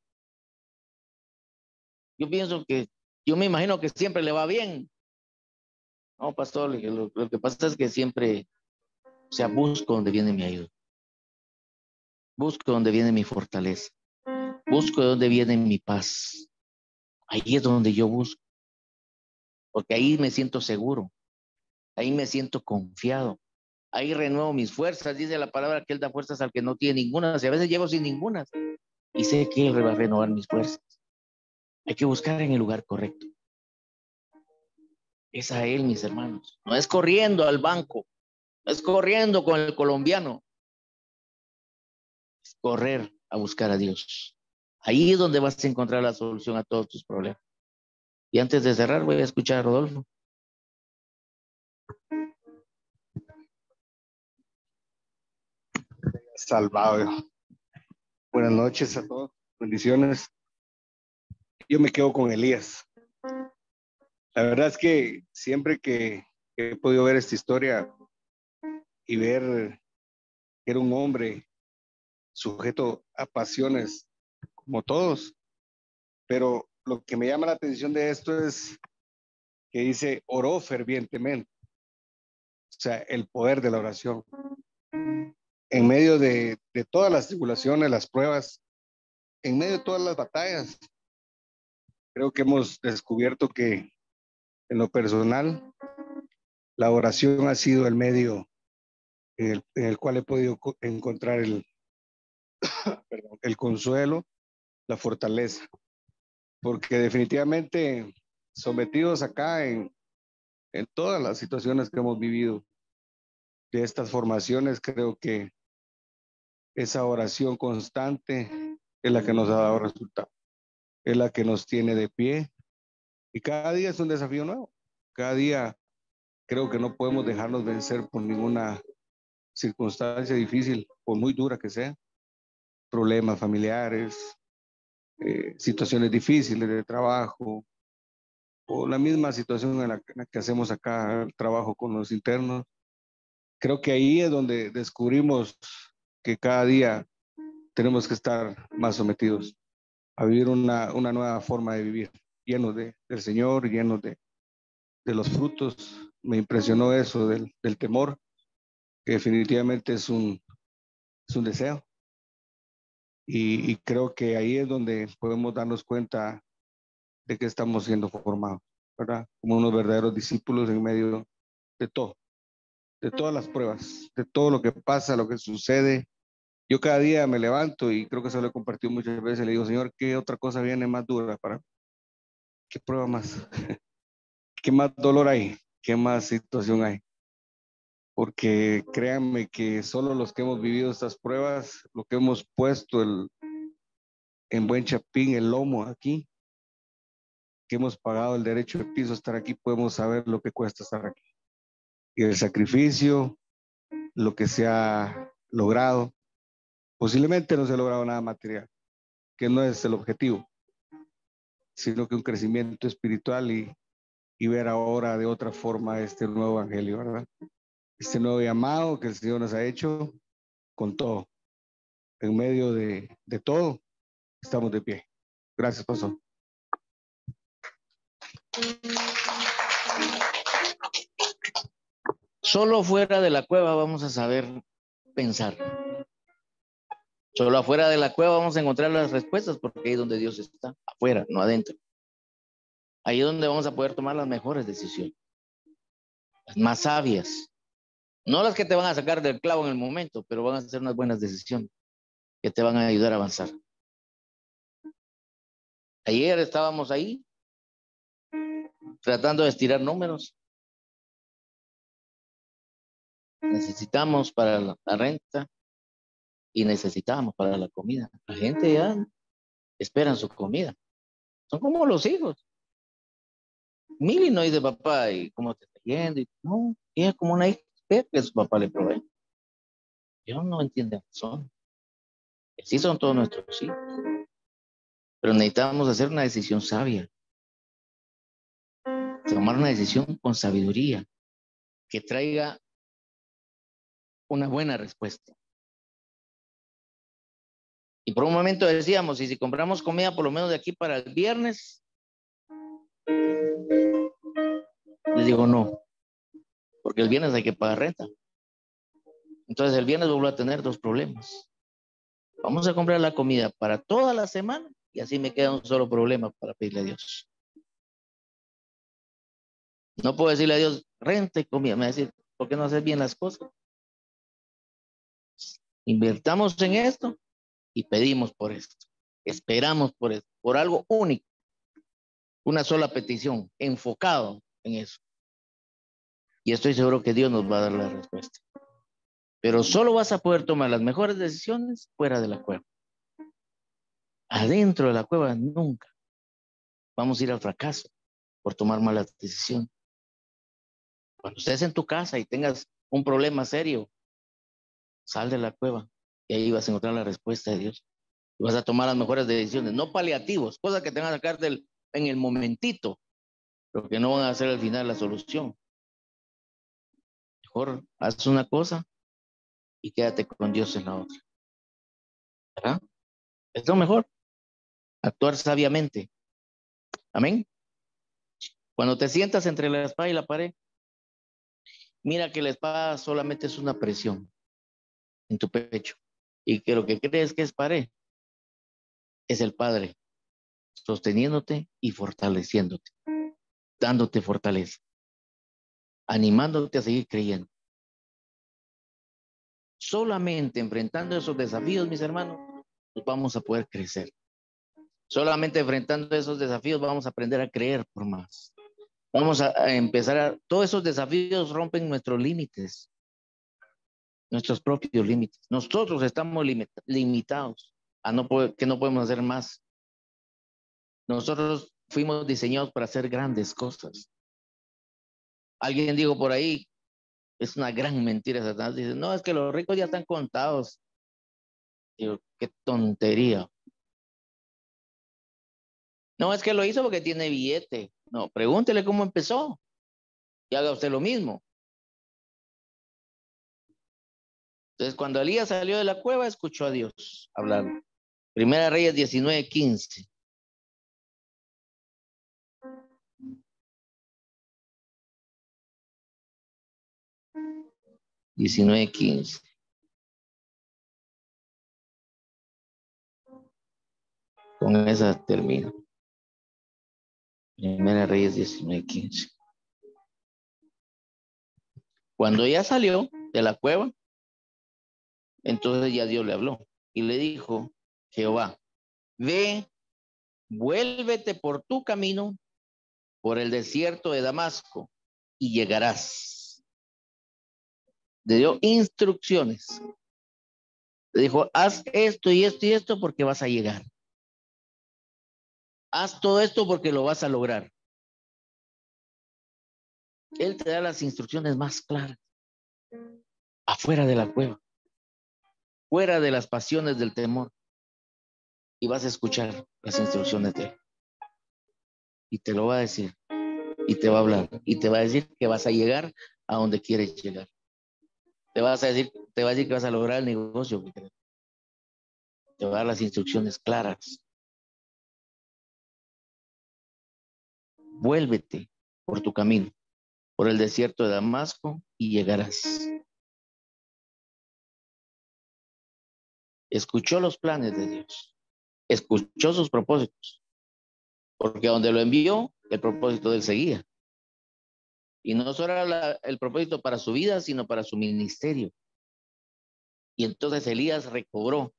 Yo pienso que, yo me imagino que siempre le va bien. No, pastor, lo que pasa es que siempre, o sea, busco donde viene mi ayuda. Busco donde viene mi fortaleza. Busco donde viene mi paz. Ahí es donde yo busco. Porque ahí me siento seguro. Ahí me siento confiado. Ahí renuevo mis fuerzas. Dice la palabra que Él da fuerzas al que no tiene ninguna. Y a veces llevo sin ninguna. Y sé que Él va a renovar mis fuerzas. Hay que buscar en el lugar correcto. Es a Él, mis hermanos. No es corriendo al banco. No es corriendo con el colombiano. Es correr a buscar a Dios. Ahí es donde vas a encontrar la solución a todos tus problemas. Y antes de cerrar, voy a escuchar a Rodolfo. Salvado. Buenas noches a todos. Bendiciones. Yo me quedo con Elías. La verdad es que siempre que he podido ver esta historia y ver que era un hombre sujeto a pasiones como todos, pero lo que me llama la atención de esto es que dice oró fervientemente, o sea, el poder de la oración. En medio de todas las tribulaciones, las pruebas, en medio de todas las batallas, creo que hemos descubierto que en lo personal, la oración ha sido el medio en el cual he podido encontrar el consuelo, la fortaleza, porque definitivamente sometidos acá en todas las situaciones que hemos vivido de estas formaciones, creo que esa oración constante es la que nos ha dado resultado, es la que nos tiene de pie y cada día es un desafío nuevo. Cada día creo que no podemos dejarnos vencer por ninguna circunstancia difícil, por muy dura que sea, problemas familiares, situaciones difíciles de trabajo, o la misma situación en la que hacemos acá el trabajo con los internos. Creo que ahí es donde descubrimos que cada día tenemos que estar más sometidos a vivir una nueva forma de vivir, llenos del Señor, llenos de los frutos. Me impresionó eso del temor, que definitivamente es un deseo. Y creo que ahí es donde podemos darnos cuenta de que estamos siendo formados, ¿verdad? Como unos verdaderos discípulos en medio de todo, de todas las pruebas, de todo lo que pasa, lo que sucede. Yo cada día me levanto y creo que se lo he compartido muchas veces. Le digo, Señor, ¿qué otra cosa viene más dura para mí? ¿Qué prueba más? ¿Qué más dolor hay? ¿Qué más situación hay? Porque créanme que solo los que hemos vivido estas pruebas, lo que hemos puesto en buen chapín, el lomo aquí, que hemos pagado el derecho de piso a estar aquí, podemos saber lo que cuesta estar aquí. Y el sacrificio, lo que se ha logrado, posiblemente no se ha logrado nada material, que no es el objetivo, sino que un crecimiento espiritual y ver ahora de otra forma este nuevo evangelio, ¿verdad? Este nuevo llamado que el Señor nos ha hecho con todo. En medio de todo, estamos de pie. Gracias, pastor. Solo fuera de la cueva vamos a saber pensar. Solo afuera de la cueva vamos a encontrar las respuestas, porque ahí es donde Dios está, afuera, no adentro. Ahí es donde vamos a poder tomar las mejores decisiones, las más sabias. No las que te van a sacar del clavo en el momento, pero van a ser unas buenas decisiones que te van a ayudar a avanzar. Ayer estábamos ahí tratando de estirar números. Necesitamos para la renta y necesitamos para la comida. La gente ya espera su comida. Son como los hijos. Mili no dice, papá, ¿y cómo te está yendo? Y, no, ella es como una hija que su papá le provee. Yo no entiendo razón. Sí son todos nuestros hijos. Pero necesitamos hacer una decisión sabia. Tomar una decisión con sabiduría que traiga una buena respuesta. Y por un momento decíamos, y si compramos comida por lo menos de aquí para el viernes, les digo no, porque el viernes hay que pagar renta. Entonces el viernes vuelvo a tener dos problemas. Vamos a comprar la comida para toda la semana y así me queda un solo problema para pedirle a Dios. No puedo decirle a Dios, renta y comida. Me va a decir, ¿por qué no haces bien las cosas? Invertamos en esto y pedimos por esto. Esperamos por esto, por algo único. Una sola petición, enfocado en eso. Y estoy seguro que Dios nos va a dar la respuesta. Pero solo vas a poder tomar las mejores decisiones fuera de la cueva. Adentro de la cueva nunca. Vamos a ir al fracaso por tomar malas decisiones. Cuando estés en tu casa y tengas un problema serio, sal de la cueva y ahí vas a encontrar la respuesta de Dios. Y vas a tomar las mejores decisiones, no paliativos, cosas que te van a sacar en el momentito, pero que no van a ser al final la solución. Mejor haz una cosa y quédate con Dios en la otra. ¿Verdad? Es lo mejor. Actuar sabiamente. Amén. Cuando te sientas entre la espada y la pared, mira que la espada solamente es una presión en tu pecho y que lo que crees que es pared es el Padre sosteniéndote y fortaleciéndote, dándote fortaleza, animándote a seguir creyendo. Solamente enfrentando esos desafíos, mis hermanos, nos vamos a poder crecer. Solamente enfrentando esos desafíos vamos a aprender a creer por más. Vamos a empezar todos esos desafíos rompen nuestros límites, nuestros propios límites. Nosotros estamos limitados a que no podemos hacer más. Nosotros fuimos diseñados para hacer grandes cosas. Alguien dijo por ahí, es una gran mentira, Satanás dice, no, es que los ricos ya están contados. Digo, qué tontería. No, es que lo hizo porque tiene billete. No, pregúntele cómo empezó y haga usted lo mismo. Entonces, cuando Elías salió de la cueva, escuchó a Dios hablar. Primera Reyes 19:15. Con esa termino. Primera Reyes 19:15. Cuando ella salió de la cueva, entonces ya Dios le habló y le dijo, Jehová, ve, vuélvete por tu camino, por el desierto de Damasco, y llegarás. Le dio instrucciones. Le dijo, haz esto y esto y esto porque vas a llegar. Haz todo esto porque lo vas a lograr. Él te da las instrucciones más claras. Afuera de la cueva. Fuera de las pasiones del temor. Y vas a escuchar las instrucciones de él. Y te lo va a decir. Y te va a hablar. Y te va a decir que vas a llegar a donde quieres llegar. Te va a decir que vas a lograr el negocio que quieres. Te va a dar las instrucciones claras. Vuélvete por tu camino, por el desierto de Damasco, y llegarás. Escuchó los planes de Dios. Escuchó sus propósitos. Porque donde lo envió, el propósito de él seguía. Y no solo era el propósito para su vida, sino para su ministerio. Y entonces Elías recobró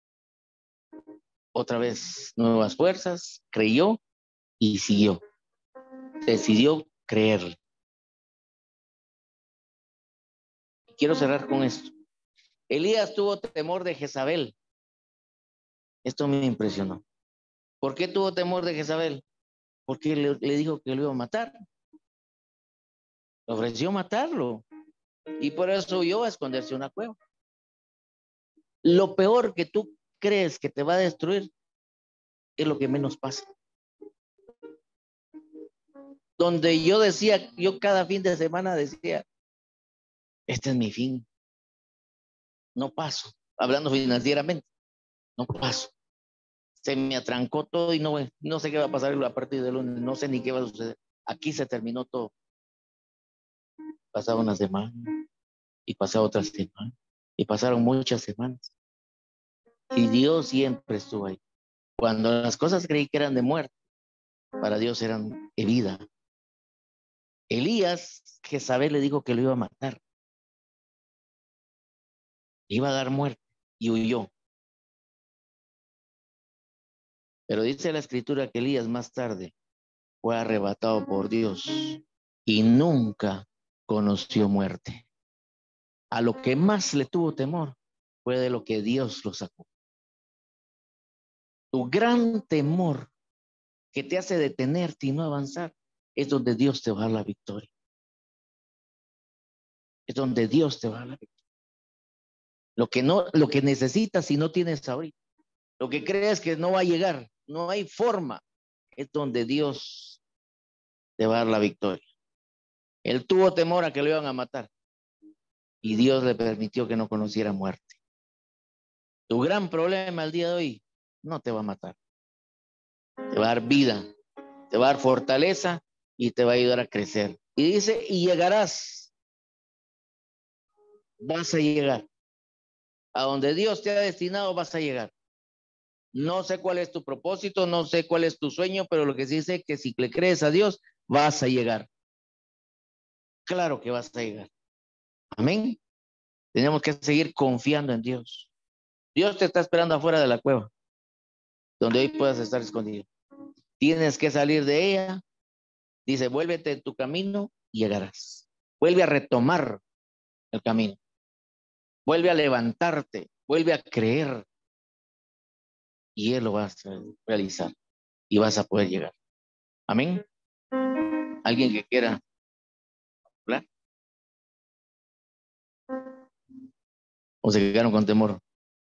otra vez nuevas fuerzas, creyó y siguió. Decidió creerle. Quiero cerrar con esto. Elías tuvo temor de Jezabel. Esto me impresionó. ¿Por qué tuvo temor de Jezabel? Porque le dijo que lo iba a matar. Le ofreció matarlo. Y por eso huyó a esconderse en una cueva. Lo peor que tú crees que te va a destruir es lo que menos pasa. Donde yo decía, yo cada fin de semana decía, este es mi fin. No paso. Hablando financieramente, no paso. Se me atrancó todo y no sé qué va a pasar a partir del lunes. No sé ni qué va a suceder. Aquí se terminó todo. Pasaba una semana y pasaba otra semana y pasaron muchas semanas. Y Dios siempre estuvo ahí. Cuando las cosas creí que eran de muerte, para Dios eran de vida. Elías, Jezabel le dijo que lo iba a matar. Le iba a dar muerte y huyó. Pero dice la escritura que Elías más tarde fue arrebatado por Dios y nunca conoció muerte. A lo que más le tuvo temor fue de lo que Dios lo sacó. Tu gran temor que te hace detenerte y no avanzar es donde Dios te va a dar la victoria. Es donde Dios te va a dar la victoria. Lo que necesitas si no tienes ahorita, lo que crees que no va a llegar, no hay forma, es donde Dios te va a dar la victoria. Él tuvo temor a que lo iban a matar y Dios le permitió que no conociera muerte. Tu gran problema el día de hoy no te va a matar. Te va a dar vida, te va a dar fortaleza y te va a ayudar a crecer. Y dice, y llegarás. Vas a llegar. A donde Dios te ha destinado vas a llegar. No sé cuál es tu propósito, no sé cuál es tu sueño, pero lo que sí sé es que si le crees a Dios, vas a llegar. Claro que vas a llegar. Amén. Tenemos que seguir confiando en Dios. Dios te está esperando afuera de la cueva, donde hoy puedas estar escondido. Tienes que salir de ella. Dice, vuélvete en tu camino y llegarás. Vuelve a retomar el camino. Vuelve a levantarte. Vuelve a creer. Y Él lo va a realizar. Y vas a poder llegar. Amén. ¿Alguien que quiera hablar? ¿O se quedaron con temor?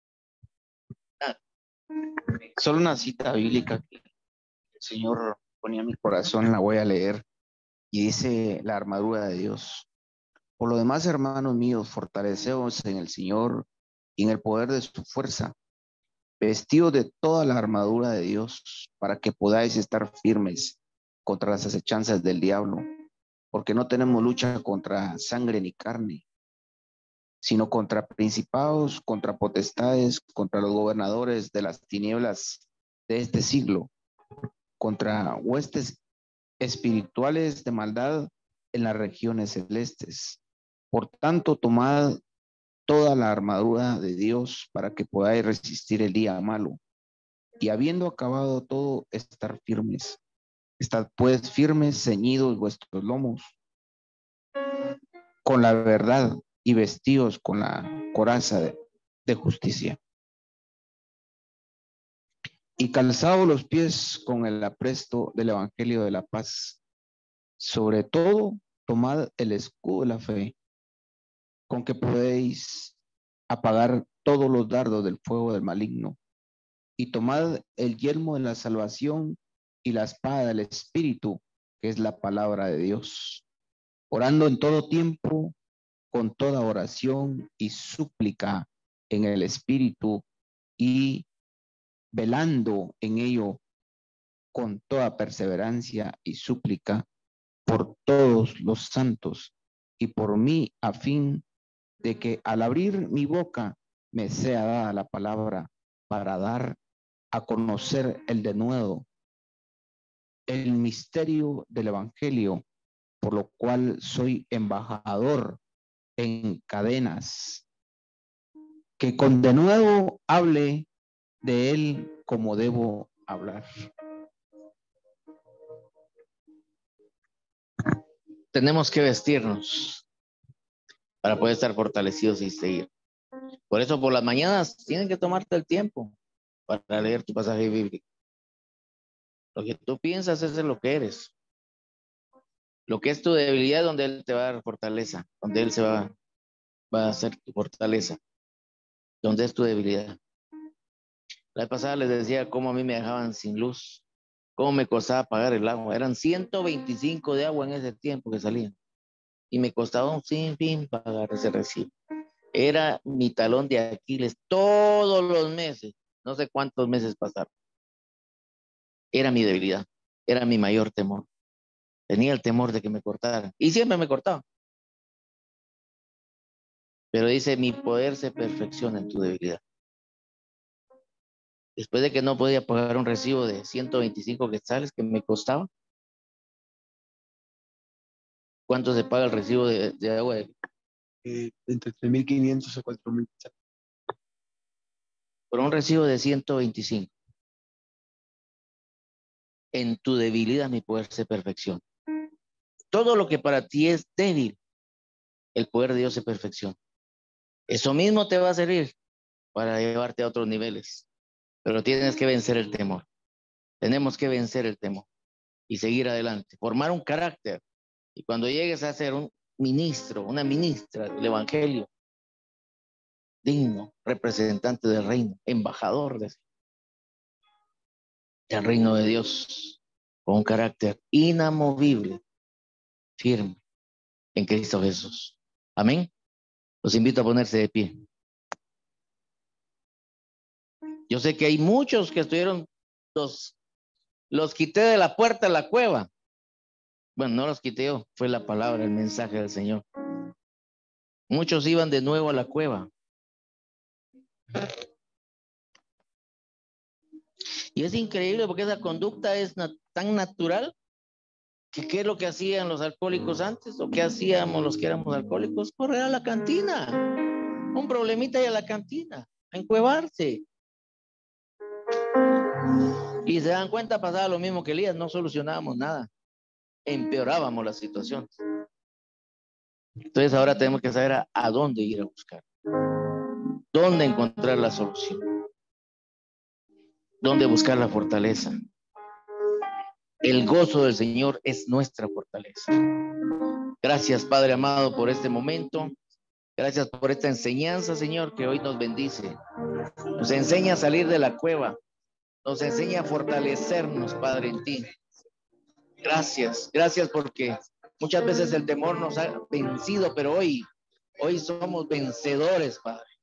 Solo una cita bíblica que el Señor ponía en mi corazón, la voy a leer, y dice la armadura de Dios. Por lo demás, hermanos míos, fortaleceos en el Señor y en el poder de su fuerza, vestidos de toda la armadura de Dios, para que podáis estar firmes contra las acechanzas del diablo, porque no tenemos lucha contra sangre ni carne, sino contra principados, contra potestades, contra los gobernadores de las tinieblas de este siglo, contra huestes espirituales de maldad en las regiones celestes. Por tanto, tomad toda la armadura de Dios para que podáis resistir el día malo. Y habiendo acabado todo, estar firmes. Estad pues firmes, ceñidos vuestros lomos, con la verdad, y vestidos con la coraza de justicia. y calzados los pies con el apresto del evangelio de la paz. Sobre todo, tomad el escudo de la fe, con que podéis apagar todos los dardos del fuego del maligno, y tomad el yelmo de la salvación y la espada del Espíritu, que es la palabra de Dios, orando en todo tiempo, con toda oración y súplica en el Espíritu, y velando en ello con toda perseverancia y súplica por todos los santos y por mí, a fin de que al abrir mi boca me sea dada la palabra para dar a conocer el denuedo, el misterio del evangelio, por lo cual soy embajador en cadenas, que con denuedo hable de él como debo hablar. Tenemos que vestirnos para poder estar fortalecidos y seguir. Por eso por las mañanas tienen que tomarte el tiempo para leer tu pasaje bíblico. Lo que tú piensas es lo que eres. Lo que es tu debilidad, donde Él te va a dar fortaleza, donde Él va a hacer tu fortaleza, donde es tu debilidad. La vez pasada les decía cómo a mí me dejaban sin luz, cómo me costaba pagar el agua. Eran 125 de agua en ese tiempo que salían. Y me costaba un sin fin pagar ese recibo. Era mi talón de Aquiles todos los meses. No sé cuántos meses pasaron. Era mi debilidad. Era mi mayor temor. Tenía el temor de que me cortaran. Y siempre me cortaban. Pero dice, mi poder se perfecciona en tu debilidad. Después de que no podía pagar un recibo de 125 quetzales que me costaba. ¿Cuánto se paga el recibo de agua? Entre 3.500 a 4.000. Por un recibo de 125. En tu debilidad mi poder se perfecciona. Todo lo que para ti es débil, el poder de Dios se perfecciona. Eso mismo te va a servir para llevarte a otros niveles. Pero tienes que vencer el temor. Tenemos que vencer el temor y seguir adelante. Formar un carácter. Y cuando llegues a ser un ministro, una ministra del evangelio, digno, representante del reino, embajador del reino de Dios, con un carácter inamovible, firme en Cristo Jesús. Amén. Los invito a ponerse de pie. Yo sé que hay muchos que estuvieron, los quité de la puerta de la cueva. Bueno, no los quité yo, fue la palabra, el mensaje del Señor. Muchos iban de nuevo a la cueva. Y es increíble porque esa conducta es tan natural que ¿qué es lo que hacían los alcohólicos antes? ¿O qué hacíamos los que éramos alcohólicos? Correr a la cantina. Un problemita y a la cantina, a encuevarse. Y se dan cuenta, pasaba lo mismo que Elías, no solucionábamos nada. Empeorábamos la situación. Entonces ahora tenemos que saber a dónde ir a buscar. Dónde encontrar la solución. Dónde buscar la fortaleza. El gozo del Señor es nuestra fortaleza. Gracias, Padre amado, por este momento. Gracias por esta enseñanza, Señor, que hoy nos bendice. Nos enseña a salir de la cueva. Nos enseña a fortalecernos, Padre, en ti. Gracias, gracias porque muchas veces el temor nos ha vencido, pero hoy somos vencedores, Padre.